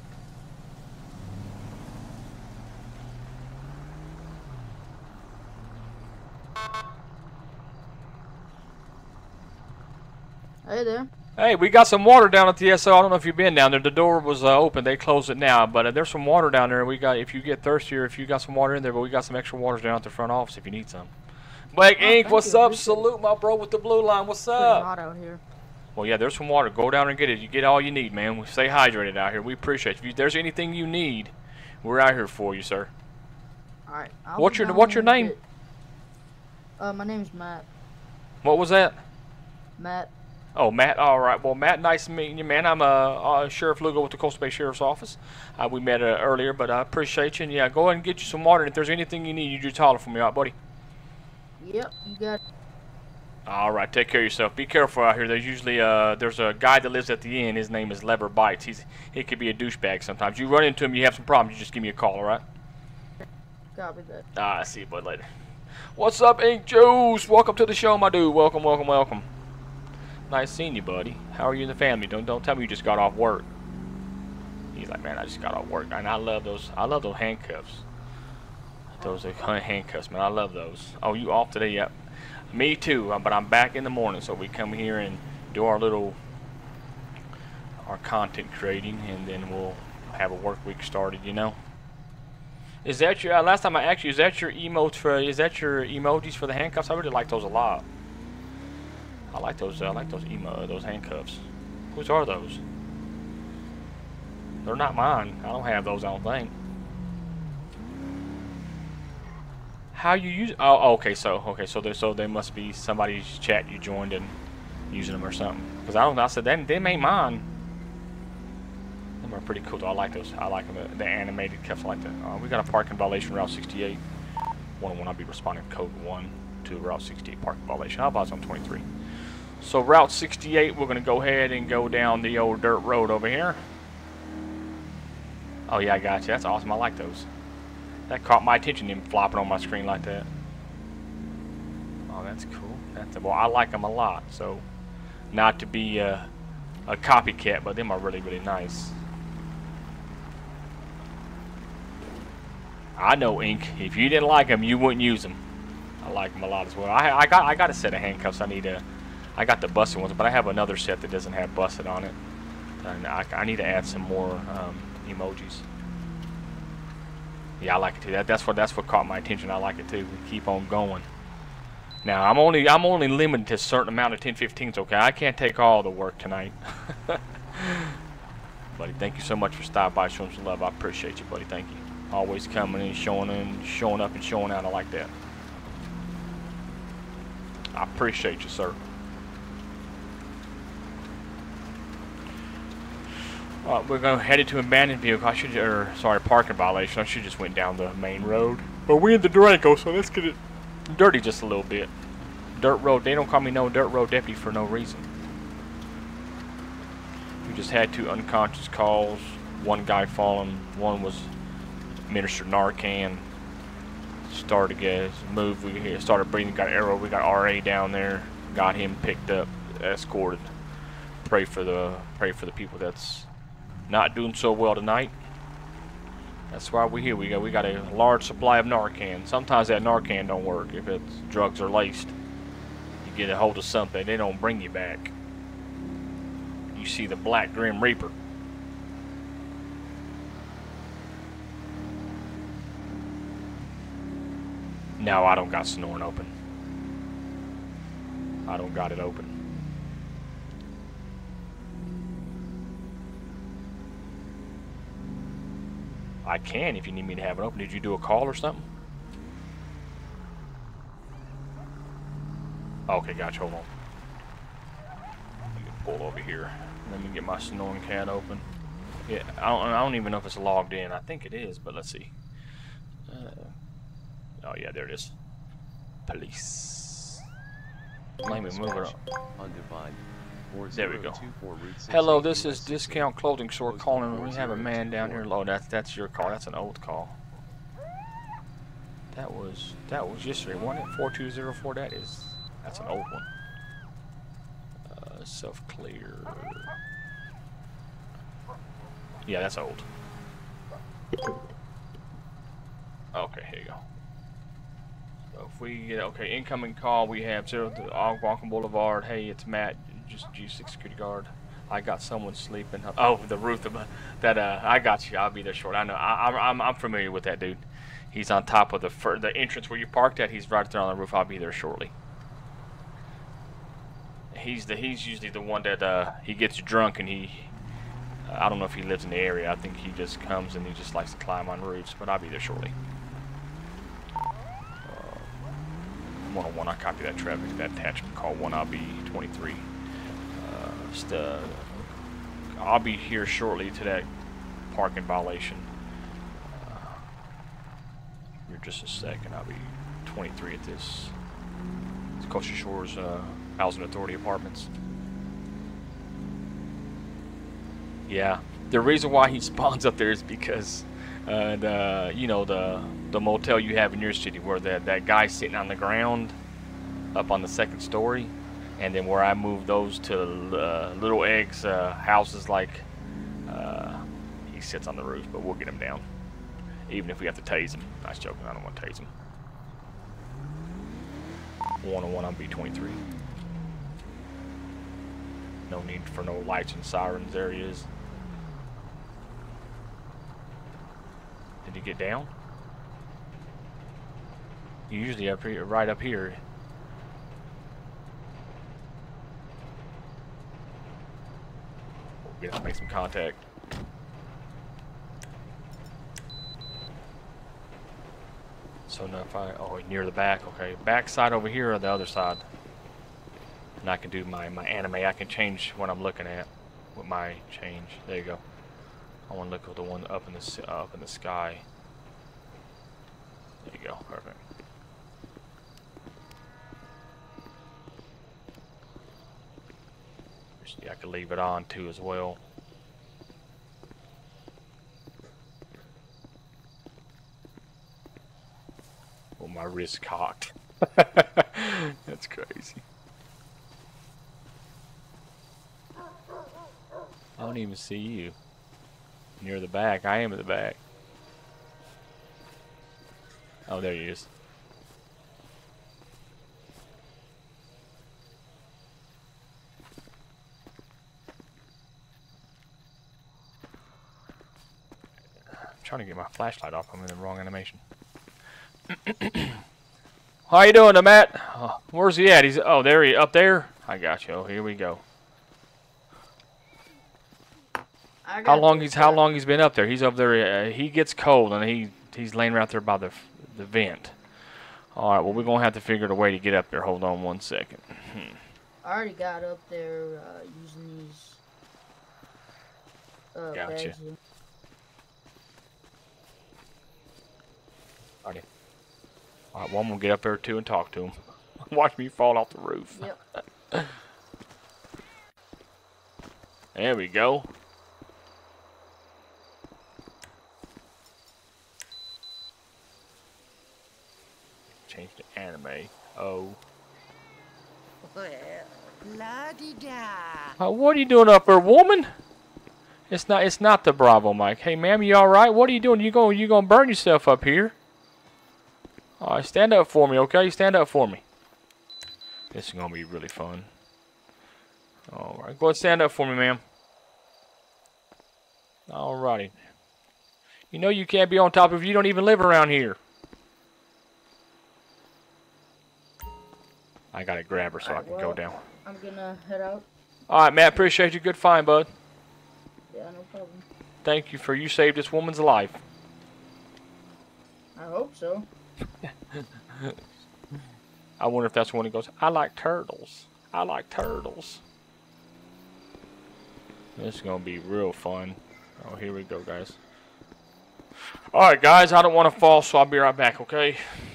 Hey there. Hey, we got some water down at the S O. I don't know if you've been down there. The door was uh, open. They closed it now, but uh, there's some water down there. We got. If you get thirsty or if you got some water in there, but we got some extra waters down at the front office if you need some. Black Oh, Ink, thank what's you. up? Appreciate it. Salute my bro with the blue line. What's Pretty up? hot out here. Well, yeah, there's some water. Go down and get it. You get all you need, man. We stay hydrated out here. We appreciate you. If there's anything you need, we're out here for you, sir. All right. What's your What's your name? Uh, my name's Matt. What was that? Matt. Oh, Matt. All right. Well, Matt, nice meeting you, man. I'm uh, uh, Sheriff Lugo with the Coastal Bay Sheriff's Office. Uh, we met uh, earlier, but I appreciate you. And yeah, go ahead and get you some water. And if there's anything you need, you just holler for me, all right, buddy? Yep, you got it. All right. Take care of yourself. Be careful out here. There's usually uh, there's a guy that lives at the inn. His name is Lever Bites. He's he could be a douchebag sometimes. You run into him, you have some problems. You just give me a call, all right? Copy that. Ah, I see you, bud. Later. What's up, Ink Juice? Welcome to the show, my dude. Welcome, welcome, welcome. Nice seeing you, buddy. How are you and the family? Don't don't tell me you just got off work. He's like, man, I just got off work, and I love those. I love those handcuffs. Those are handcuffs, man. I love those. Oh, you off today? Yep. Me too. But I'm back in the morning, so we come here and do our little our content creating, and then we'll have a work week started. You know. Is that your uh, last time I asked you? Is that your emotes for? Is that your emojis for the handcuffs? I really like those a lot. I like those. Uh, I like those emo. Those handcuffs. Whose are those? They're not mine. I don't have those. I don't think. How you use? Oh, okay. So okay. So they so they must be somebody's chat you joined and using them or something. Because I don't. I said that them ain't mine. Them are pretty cool. Though. I like those. I like them. The animated cuffs. I like that. Uh, we got a parking violation Route sixty-eight. one oh one. I'll be responding code one to Route sixty-eight parking violation. How about it's on twenty-three? So Route sixty-eight, we're going to go ahead and go down the old dirt road over here. Oh yeah, I got you. That's awesome. I like those. That caught my attention, them flopping on my screen like that. Oh, that's cool. That's well, I like them a lot. So, not to be a, a copycat, but them are really, really nice. I know, Ink. If you didn't like them, you wouldn't use them. I like them a lot as well. I, I got I got a set of handcuffs. I need a. I got the busted ones, but I have another set that doesn't have busted on it. And I, I need to add some more um, emojis. Yeah, I like it too. That, that's what that's what caught my attention. I like it too. We keep on going. Now I'm only I'm only limited to a certain amount of ten fifteens. Okay, I can't take all the work tonight. Buddy, thank you so much for stopping by, showing some love. I appreciate you, buddy. Thank you. Always coming in, showing in, showing up, and showing out. I like that. I appreciate you, sir. Uh, we're going to head to abandoned vehicle. I should, or sorry, parking violation. I should just went down the main road. But we in the Durango, so let's get it dirty just a little bit. Dirt road. They don't call me no dirt road deputy for no reason. We just had two unconscious calls. One guy falling. One was administered Narcan. Started to get moved. We started breathing. Got arrow. We got R A down there. Got him picked up, escorted. Pray for the pray for the people that's not doing so well tonight. That's why we're here. We got we got a large supply of Narcan. Sometimes that Narcan don't work if it's drugs are laced. You get a hold of something, they don't bring you back. You see the Black Grim Reaper. No, I don't got Sonoran open. I don't got it open. I can if you need me to have it open. Did you do a call or something? Okay, gotcha. Hold on. Let me pull over here. Let me get my Sonoran cat open. Yeah, I don't, I don't even know if it's logged in. I think it is, but let's see. Uh, oh yeah, there it is. Police. Let me move it up. There we go. Hello, this is Discount Clothing Store calling. We have a man down here. Oh, that's that's your call. That's an old call. That was that was yesterday, wasn't it? Four two zero four. That is that's an old one. Uh, self clear. Yeah, that's old. Okay, here you go. So if we get okay, incoming call. We have zero to Algonquin Boulevard. Hey, it's Matt. Just G six security guard. I got someone sleeping. Oh, the roof of that. Uh, I got you. I'll be there short. I know. I, I'm I'm familiar with that dude. He's on top of the fir the entrance where you parked at. He's right there on the roof. I'll be there shortly. He's the he's usually the one that uh, he gets drunk and he. Uh, I don't know if he lives in the area. I think he just comes and he just likes to climb on roofs. But I'll be there shortly. one oh one. I copy that traffic. That attachment call one. I'll be twenty-three. Just, uh, I'll be here shortly to that parking violation. Uh, here just a second. I'll be twenty-three at this. It's Coastal Shores uh, Housing Authority Apartments. Yeah, the reason why he spawns up there is because uh, the you know the the motel you have in your city where that that guy's sitting on the ground up on the second story. And then where I move those to uh, Little Eggs uh, houses, like uh, he sits on the roof, but we'll get him down, even if we have to tase him. Nice joking. I don't want to tase him. one oh one on B twenty-three. No need for no lights and sirens. There he is. Did he get down? Usually up here, right up here. We have to make some contact. So now if I, oh, near the back, okay. Back side over here or the other side? And I can do my, my anime. I can change what I'm looking at with my change. There you go. I want to look at the one up in the, uh, up in the sky. There you go, perfect. I could leave it on too as well. Oh, my wrist cocked. That's crazy. I don't even see you. Near the back. I am at the back. Oh, there he is. Trying to get my flashlight off. I'm in the wrong animation. How you doing, Matt? Oh, where's he at? He's oh, there he up there. I got you. Oh, here we go. I got How long he's how long he's been up there? He's up there. Uh, he gets cold and he he's laying right there by the the vent. All right. Well, we're gonna have to figure out a way to get up there. Hold on one second. Hmm. I already got up there uh, using these Uh, Gotcha. bags, yeah. Alrighty. Alright, well, I'm gonna get up there too and talk to him. Watch me fall off the roof. Yep. There we go. Change to anime. Oh. La-di-da. Uh, what are you doing up there, woman? It's not. It's not the Bravo, Mike. Hey, ma'am, you all right? What are you doing? You going? You gonna burn yourself up here? All right, stand up for me, okay? Stand up for me. This is gonna be really fun. All right, go ahead, stand up for me, ma'am. All righty. You know you can't be on top of. You don't even live around here. I gotta grab her so I can go well, down. I'm gonna head out. All right, Matt. Appreciate you. Good find, bud. Yeah, no problem. Thank you for you saved this woman's life. I hope so. I wonder if that's when he goes, I like turtles. I like turtles. This is going to be real fun. Oh, here we go, guys. Alright, guys, I don't want to fall, so I'll be right back, okay?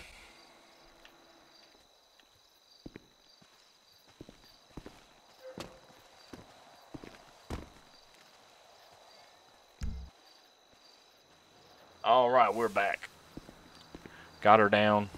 Alright, we're back. Got her down.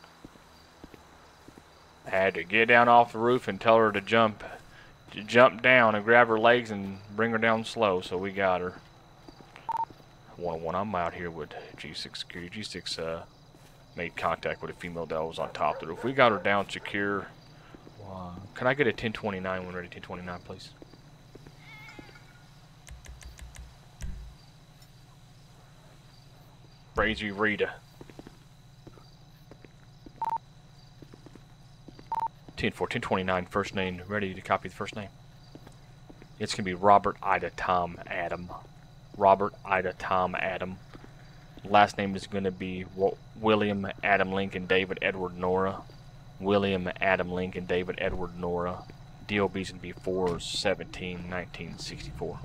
Had to get down off the roof and tell her to jump to jump down and grab her legs and bring her down slow, so we got her. one oh one, I'm out here with G six Security. G six uh, made contact with a female that was on top of the roof. We got her down secure. Wow. Can I get a ten twenty-nine when ready? ten twenty-nine, please. Crazy Rita. ten four, ten twenty-nine, first name, ready to copy the first name. It's going to be Robert Ida Tom Adam. Robert Ida Tom Adam. Last name is going to be William Adam Lincoln David Edward Nora. William Adam Lincoln David Edward Nora. D O B's going to be four seventeen nineteen sixty-four.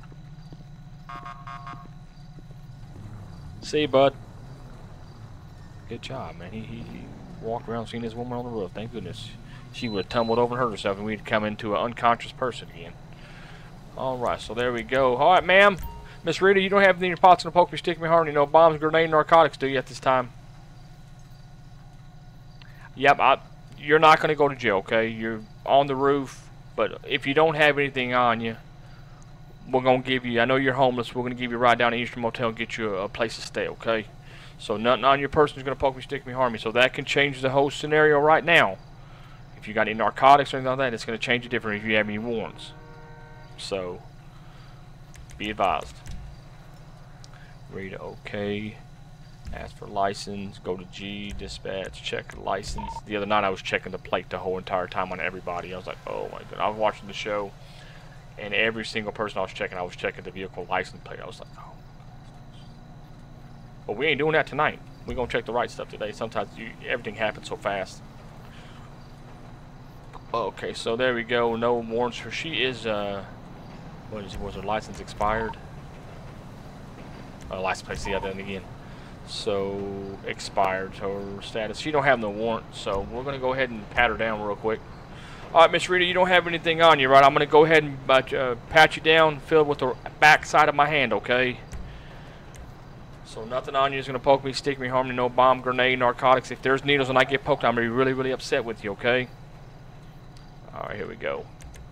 See you, bud. Good job, man. He, he, he walked around seeing this woman on the roof. Thank goodness. She would have tumbled over and hurt herself, and we'd come into an unconscious person again. Alright, so there we go. Alright, ma'am. Miss Rita, you don't have any in your pots and a poke me, stick me hard, you know, bombs, grenade, narcotics, do you, at this time? Yep, I, you're not going to go to jail, okay? You're on the roof, but if you don't have anything on you, we're going to give you, I know you're homeless, we're going to give you a ride down to Eastern Motel and get you a, a place to stay, okay? So nothing on your person is going to poke me, stick me, harm me. So that can change the whole scenario right now. If you got any narcotics or anything like that, it's going to change it different if you have any warrants. So, be advised. Rita, okay. Ask for license. Go to G, dispatch, check the license. The other night I was checking the plate the whole entire time on everybody. I was like, oh my god. I was watching the show, and every single person I was checking, I was checking the vehicle license plate. I was like, oh. But we ain't doing that tonight. We're going to check the right stuff today. Sometimes you, everything happens so fast. Okay, so there we go. No warrants for. She is, uh, what is, was her license expired? Uh, license plate, yeah, then again. So, expired. So, her status. She don't have no warrant, so we're going to go ahead and pat her down real quick. Alright, Miss Rita, you don't have anything on you, right? I'm going to go ahead and uh, pat you down, filled with the back side of my hand, okay? So nothing on you is going to poke me, stick me, harm me, no bomb, grenade, narcotics. If there's needles and I get poked, I'm going to be really, really upset with you, okay? Alright, here we go.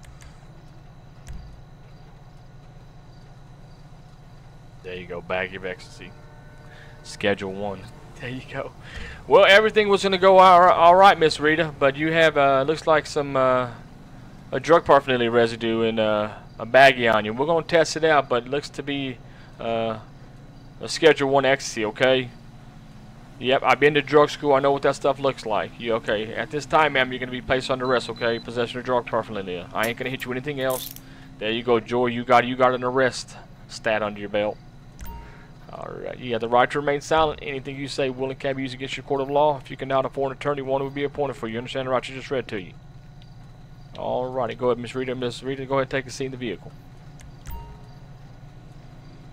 There you go, bag of ecstasy. Schedule one. There you go. Well, everything was going to go all right, Miss Rita, but you have, uh, looks like some uh, a drug paraphernalia residue in uh, a baggie on you. We're going to test it out, but it looks to be uh, a Schedule one ecstasy, okay? Yep, I've been to drug school. I know what that stuff looks like. You okay? At this time, ma'am, you're going to be placed under arrest, okay? Possession of drug paraphernalia. I ain't going to hit you with anything else. There you go, Joy. You got you got an arrest stat under your belt. Alright, you have the right to remain silent. Anything you say will and can be used against your court of law. If you cannot afford an attorney, one will be appointed for you. You understand the right you just read to you? Alrighty, go ahead, Miss Rita. Miss Rita, go ahead and take a seat in the vehicle.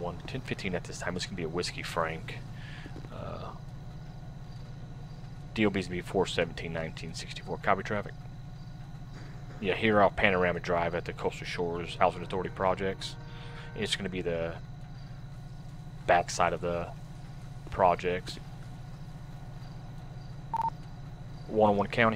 one. ten fifteen at this time. It's going to be a Whiskey Frank. Uh, D O B's going to be four seventeen nineteen sixty-four. Copy traffic. Yeah, here off Panorama Drive at the Coastal Shores Housing Authority projects. It's going to be the backside of the projects. one oh one County.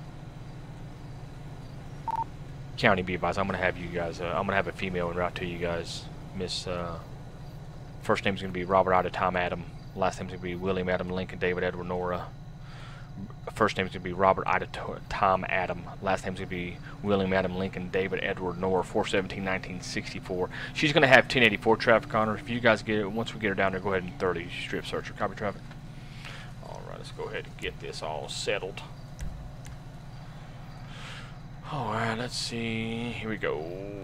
County, be advised. I'm going to have you guys, uh, I'm going to have a female en route to you guys. Miss, uh, first name's going to be Robert Ida Tom Adam. Last name's going to be William Adam Lincoln David Edward Nora. First name's going to be Robert Ida Tom Adam. Last name's going to be William Adam Lincoln David Edward Nora. four seventeen nineteen sixty-four. She's going to have ten eighty-four traffic on her. If you guys get it, once we get her down there, go ahead and thirty strip search her. Copy traffic. Alright, let's go ahead and get this all settled. Alright, let's see. Here we go.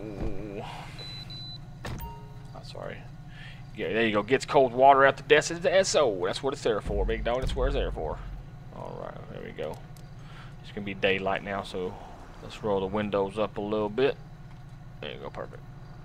Oh, sorry. Yeah, there you go. Gets cold water out the desk. It's the S O. That's what it's there for, big dog. That's what it's there for. Alright, there we go. It's going to be daylight now, so let's roll the windows up a little bit. There you go, perfect.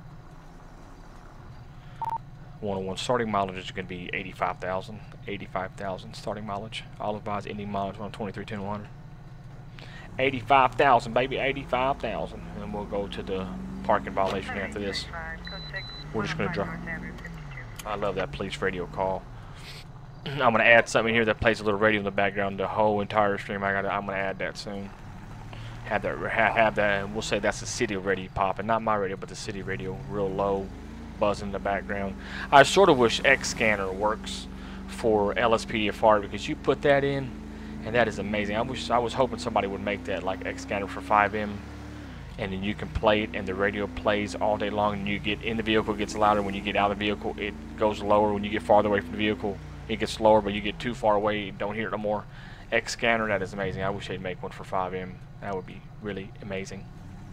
one oh one starting mileage is going to be eighty-five thousand. eighty-five thousand starting mileage. I'll advise ending mileage on twenty-three ten one hundred. eighty-five thousand, baby, eighty-five thousand. And we'll go to the parking violation after this. We're just going to drop. I love that police radio call. I'm going to add something here that plays a little radio in the background. The whole entire stream, I got. I'm going to add that soon. Have that. Have that. And we'll say that's the city radio popping, not my radio, but the city radio, real low, buzzing in the background. I sort of wish X Scanner works for L S P D F R because you put that in, and that is amazing. I wish I was hoping somebody would make that like X Scanner for five M, and then you can play it, and the radio plays all day long. And you get in the vehicle, it gets louder. When you get out of the vehicle, it goes lower. When you get farther away from the vehicle, it gets lower, but you get too far away, you don't hear it no more. X Scanner, that is amazing. I wish they'd make one for five M. That would be really amazing.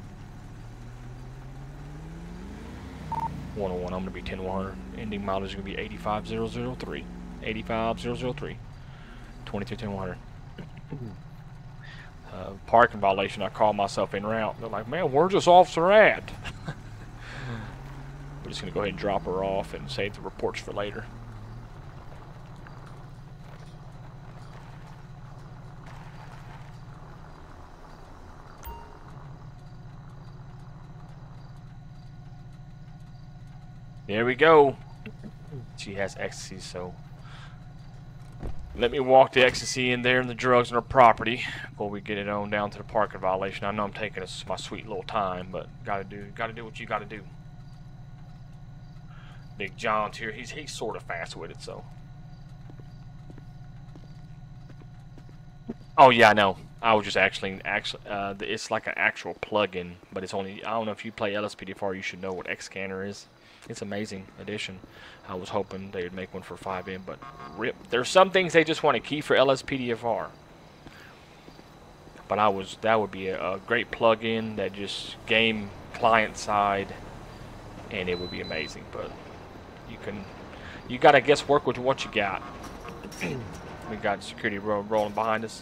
one oh one, I'm going to be ten one hundred. Ending mileage is going to be eighty-five thousand three. eighty-five thousand three. twenty-two ten one hundred. Uh, parking violation, I call myself en route. They're like, man, where's this officer at? We're just going to go ahead and drop her off and save the reports for later. There we go. She has ecstasy, so let me walk the ecstasy in there and the drugs on her property before we get it on down to the parking violation. I know I'm taking a, my sweet little time, but gotta do gotta do what you gotta do. Big John's here. He's he's sort of fast with it, so. Oh yeah, I know. I was just actually actually uh, it's like an actual plug-in, but it's only, I don't know if you play L S P D F R, you should know what X Scanner is. It's an amazing addition. I was hoping they would make one for five M, but rip. There's some things they just want to keep for L S P D F R. But I was that would be a, a great plug-in that just game client side, and it would be amazing. But you can, you gotta guess work with what you got. We got security ro rolling behind us.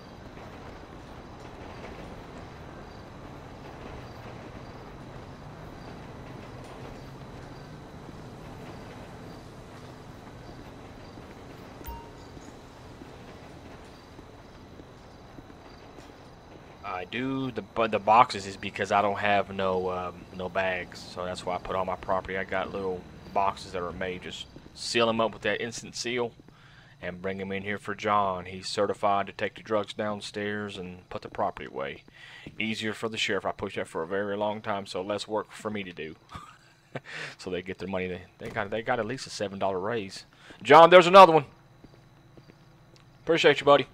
I do the but the boxes is because I don't have no um, no bags, so that's why I put on my property. I got little boxes that are made. Just seal them up with that instant seal, and bring them in here for John. He's certified to take the drugs downstairs and put the property away. Easier for the sheriff. I pushed that for a very long time, so less work for me to do. So they get their money. They they got they got at least a seven dollar raise. John, there's another one. Appreciate you, buddy.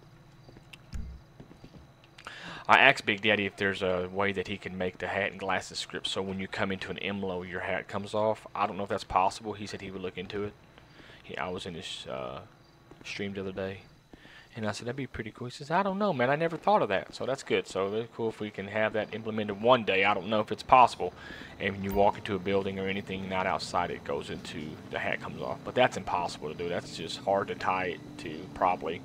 I asked Big Daddy if there's a way that he can make the hat and glasses script so when you come into an M L O, your hat comes off. I don't know if that's possible. He said he would look into it. He, I was in his uh, stream the other day, and I said, that'd be pretty cool. He says, I don't know, man. I never thought of that. So that's good. So it's cool if we can have that implemented one day. I don't know if it's possible. And when you walk into a building or anything not outside, it goes into, the hat comes off. But that's impossible to do. That's just hard to tie it to probably.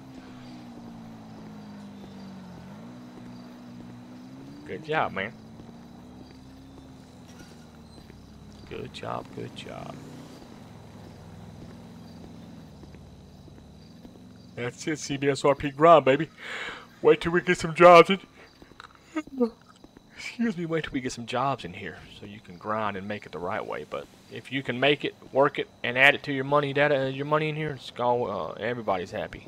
Good job, man. Good job, good job. That's it, C B S R P grind, baby. Wait till we get some jobs in. Excuse me, wait till we get some jobs in here so you can grind and make it the right way. But if you can make it, work it, and add it to your money data, uh, your money in here, it's all, uh, everybody's happy.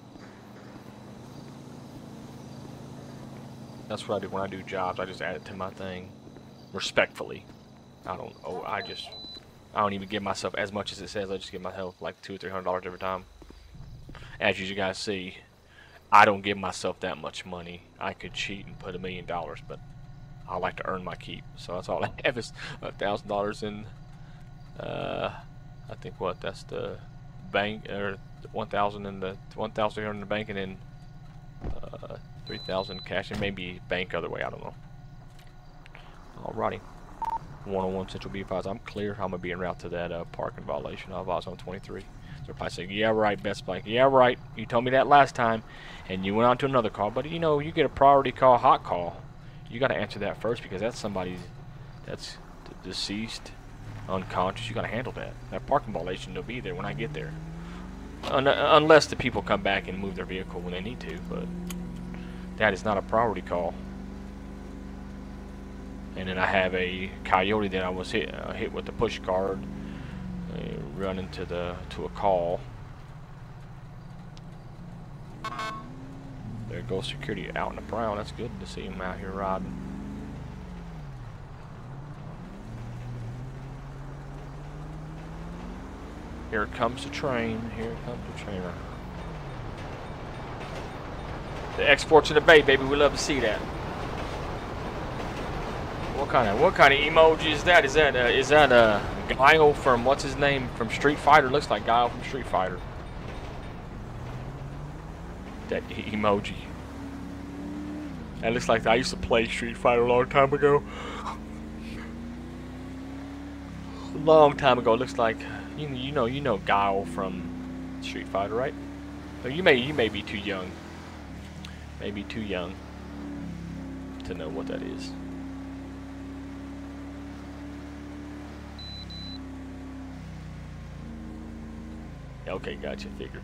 That's what I do when I do jobs. I just add it to my thing, respectfully. I don't. Oh, I just. I don't even give myself as much as it says. I just give myself like two or three hundred dollars every time. As you guys see, I don't give myself that much money. I could cheat and put a million dollars, but I like to earn my keep. So that's all I have is a thousand dollars in. Uh, I think what that's the bank, or one thousand in the one thousand here in the bank, and then uh, three thousand cash, and maybe bank other way. I don't know. Alrighty. one oh one Central B five. I'm clear. I'm gonna be en route to that uh, parking violation of Ozone twenty-three. So if I say, yeah, right, Best Blank, yeah, right, you told me that last time, and you went on to another call, but you know, you get a priority call, hot call, you got to answer that first because that's somebody that's deceased, unconscious. You got to handle that. That parking violation will be there when I get there, Un unless the people come back and move their vehicle when they need to. But that is not a priority call. And then I have a coyote that I was hit uh, hit with the push card. Uh, run into the to a call. There goes security out in the brown. That's good to see him out here riding. Here comes the train. Here comes the trainer. The exports of the bay, baby. We love to see that. What kind of what kind of emoji is that? Is that uh, is that uh, Guile from what's his name from Street Fighter? Looks like Guile from Street Fighter. That e emoji. That looks like I used to play Street Fighter a long time ago. Long time ago. Looks like you you know you know Guile from Street Fighter, right? So you may you may be too young. Maybe too young to know what that is. Okay, gotcha. Figured.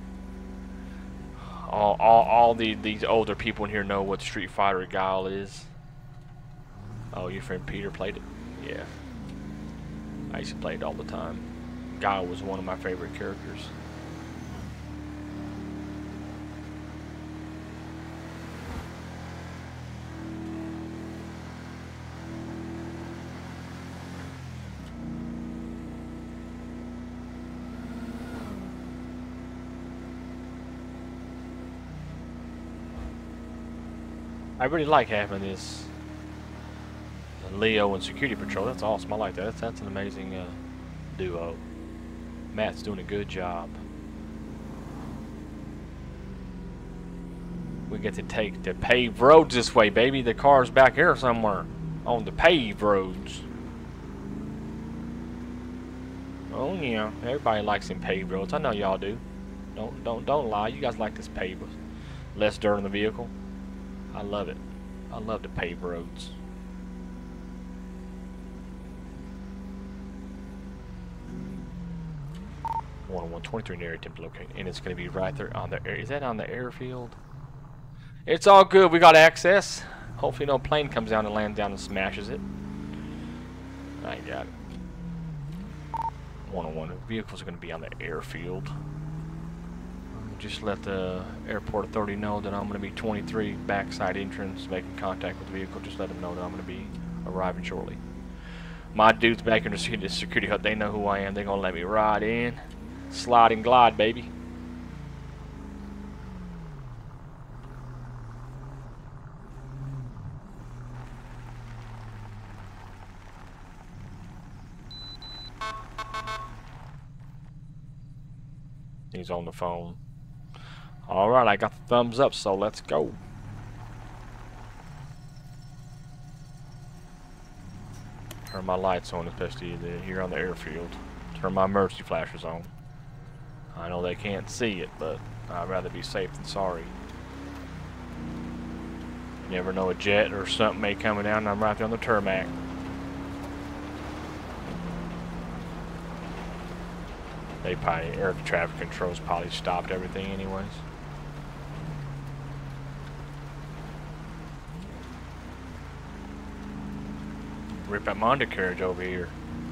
All, all, all the these older people in here know what Street Fighter Guile is. Oh, your friend Peter played it? Yeah. I used to play it all the time. Guile was one of my favorite characters. I really like having this Leo and Security Patrol. That's awesome. I like that. That's, that's an amazing uh, duo. Matt's doing a good job. We get to take the paved roads this way, baby. The car's back here somewhere on the paved roads. Oh yeah, everybody likes them paved roads. I know y'all do. Don't don't don't lie. You guys like this paved with less dirt in the vehicle. I love it. I love the paved roads. one oh one twenty-three in the area attempt to locate, and it's going to be right there on the air. Is that on the airfield? It's all good. We got access. Hopefully, no plane comes down and lands down and smashes it. I got it. one oh one vehicles are going to be on the airfield. Just let the airport authority know that I'm going to be twenty-three backside entrance, making contact with the vehicle. Just let them know that I'm going to be arriving shortly. My dudes back in the security hut, they know who I am. They're going to let me ride in, slide and glide, baby. He's on the phone. Alright, I got the thumbs up, so let's go. Turn my lights on, especially here on the airfield. Turn my emergency flashers on. I know they can't see it, but I'd rather be safe than sorry. You never know, a jet or something may come down and I'm right there on the tarmac. They probably, air traffic controls probably stopped everything anyways. Rip out my undercarriage over here.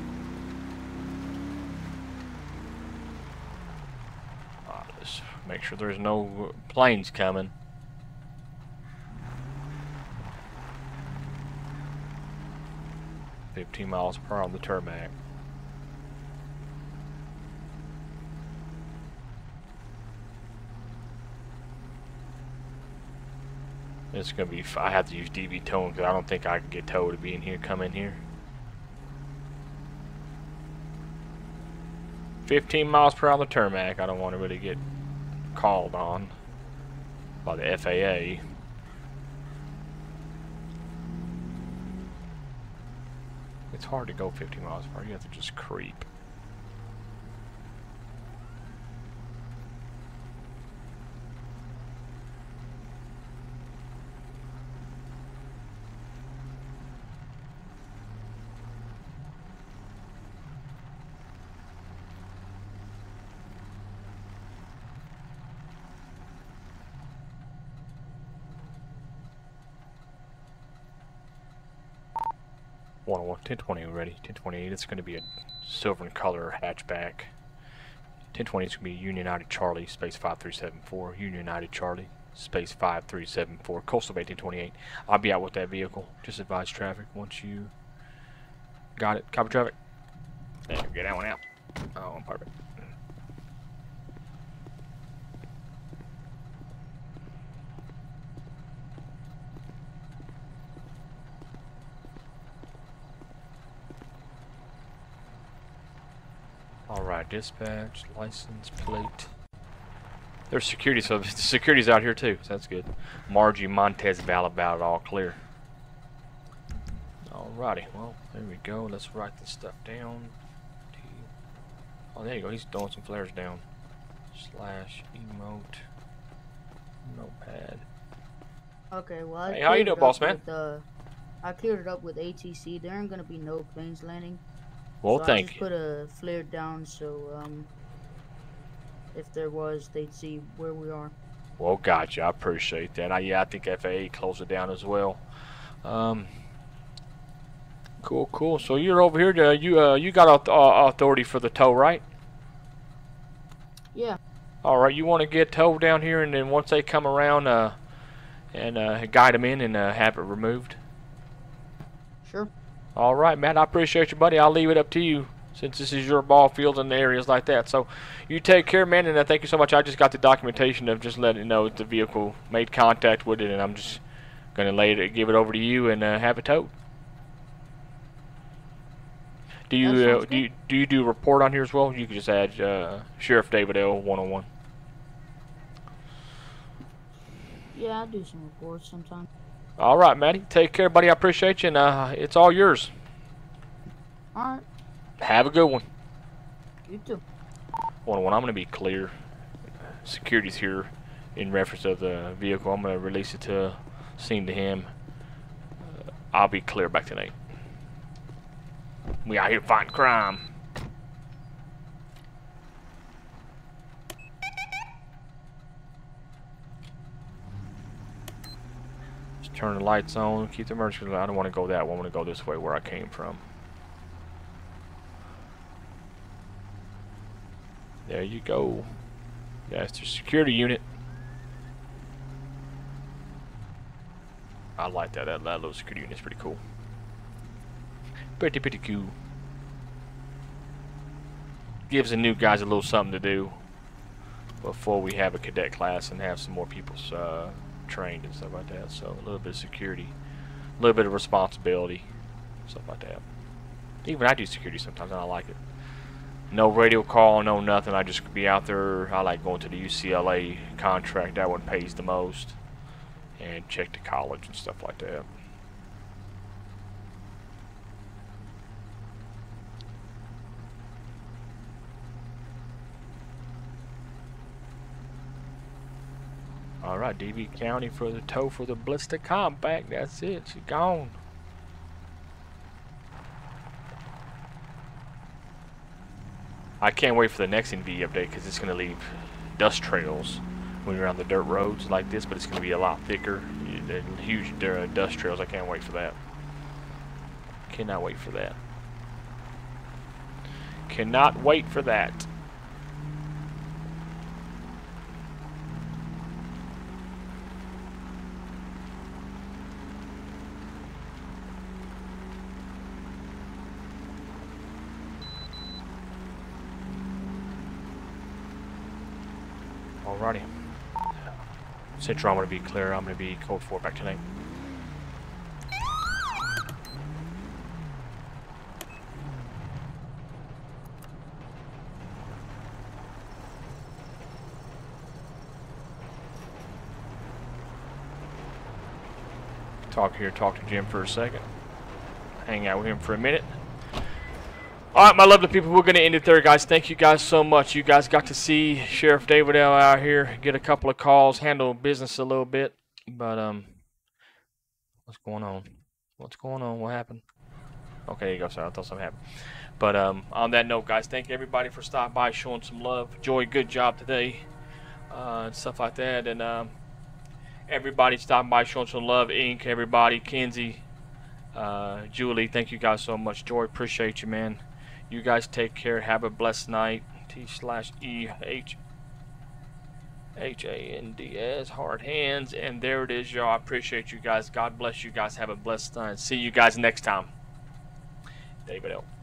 Uh, let's make sure there's no planes coming. fifteen miles per hour on the tarmac. It's gonna be. I have to use D V towing because I don't think I can get towed to be in here. Come in here. fifteen miles per hour on the tarmac. I don't want to really get called on by the F A A. It's hard to go fifty miles per hour. You have to just creep. one oh one, ten twenty already, ten twenty-eight, it's going to be a silver in color hatchback. ten twenty is going to be Union United Charlie, space five three seven four, Union United Charlie, space five three seven four, Coastal Bay ten twenty-eight. I'll be out with that vehicle. Just advise traffic once you got it. Copy traffic. There, get that one out. Oh, perfect. Alright, dispatch, license plate. There's security, so the security's out here too, so that's good. Margie, Montez, Valabal, all clear. Alrighty, well, there we go. Let's write this stuff down. Oh, there you go, he's throwing some flares down. Slash emote notepad. Okay, well, I hey, how you doing, boss man? With, uh, I cleared it up with A T C. There aren't gonna be no planes landing. Well, so thank I just you. Put a flare down so um, if there was, they'd see where we are. Well, gotcha. I appreciate that. I, yeah, I think F A A closed it down as well. Um, cool, cool. So you're over here. To, you uh, you got uh, authority for the tow, right? Yeah. All right. You want to get towed down here, and then once they come around, uh, and uh, guide them in and uh, have it removed. Sure. All right, Matt, I appreciate you, buddy. I'll leave it up to you since this is your ball field and areas like that. So you take care, man, and uh, thank you so much. I just got the documentation of just letting you know the vehicle made contact with it, and I'm just going to lay it, give it over to you and uh, have it towed. Do you, uh, do you do you do a report on here as well? You can just add uh, Sheriff David L. one oh one. Yeah, I do some reports sometimes. All right, Matty. Take care, buddy. I appreciate you, and uh, it's all yours. All right. Have a good one. You too. one oh one, I'm going to be clear. Security's here in reference of the vehicle. I'm going to release it to scene to him. Uh, I'll be clear back tonight. We out here fighting crime. Turn the lights on, keep the emergency. I don't want to go that way. I want to go this way where I came from. There you go. That's the security unit. I like that. That, that little security unit is pretty cool. Pretty, pretty cool. Gives the new guys a little something to do before we have a cadet class and have some more people uh, trained and stuff like that. So a little bit of security, a little bit of responsibility, stuff like that. Even I do security sometimes and I like it. No radio call, no nothing. I just be out there. I like going to the U C L A contract. That one pays the most. And check the college and stuff like that. Alright, D V County for the tow for the Blister Compact. That's it. She's gone. I can't wait for the next N V update because it's going to leave dust trails when you're on the dirt roads like this, but it's going to be a lot thicker. Huge dust trails. I can't wait for that. Cannot wait for that. Cannot wait for that. Alrighty. Central, I'm going to be clear. I'm going to be code four back tonight. Talk here, talk to Jim for a second. Hang out with him for a minute. Alright, my lovely people, we're going to end it there, guys. Thank you guys so much. You guys got to see Sheriff David L. out here, get a couple of calls, handle business a little bit. But, um, what's going on? What's going on? What happened? Okay, there you go, sorry. I thought something happened. But, um, on that note, guys, thank everybody for stopping by, showing some love. Joy, good job today, uh, and stuff like that. And, um, everybody stopping by, showing some love. Ink, everybody, Kenzie, uh, Julie, thank you guys so much. Joy, appreciate you, man. You guys take care. Have a blessed night. T slash E H H A N D S. Hard hands. And there it is, y'all. I appreciate you guys. God bless you guys. Have a blessed night. See you guys next time. David L.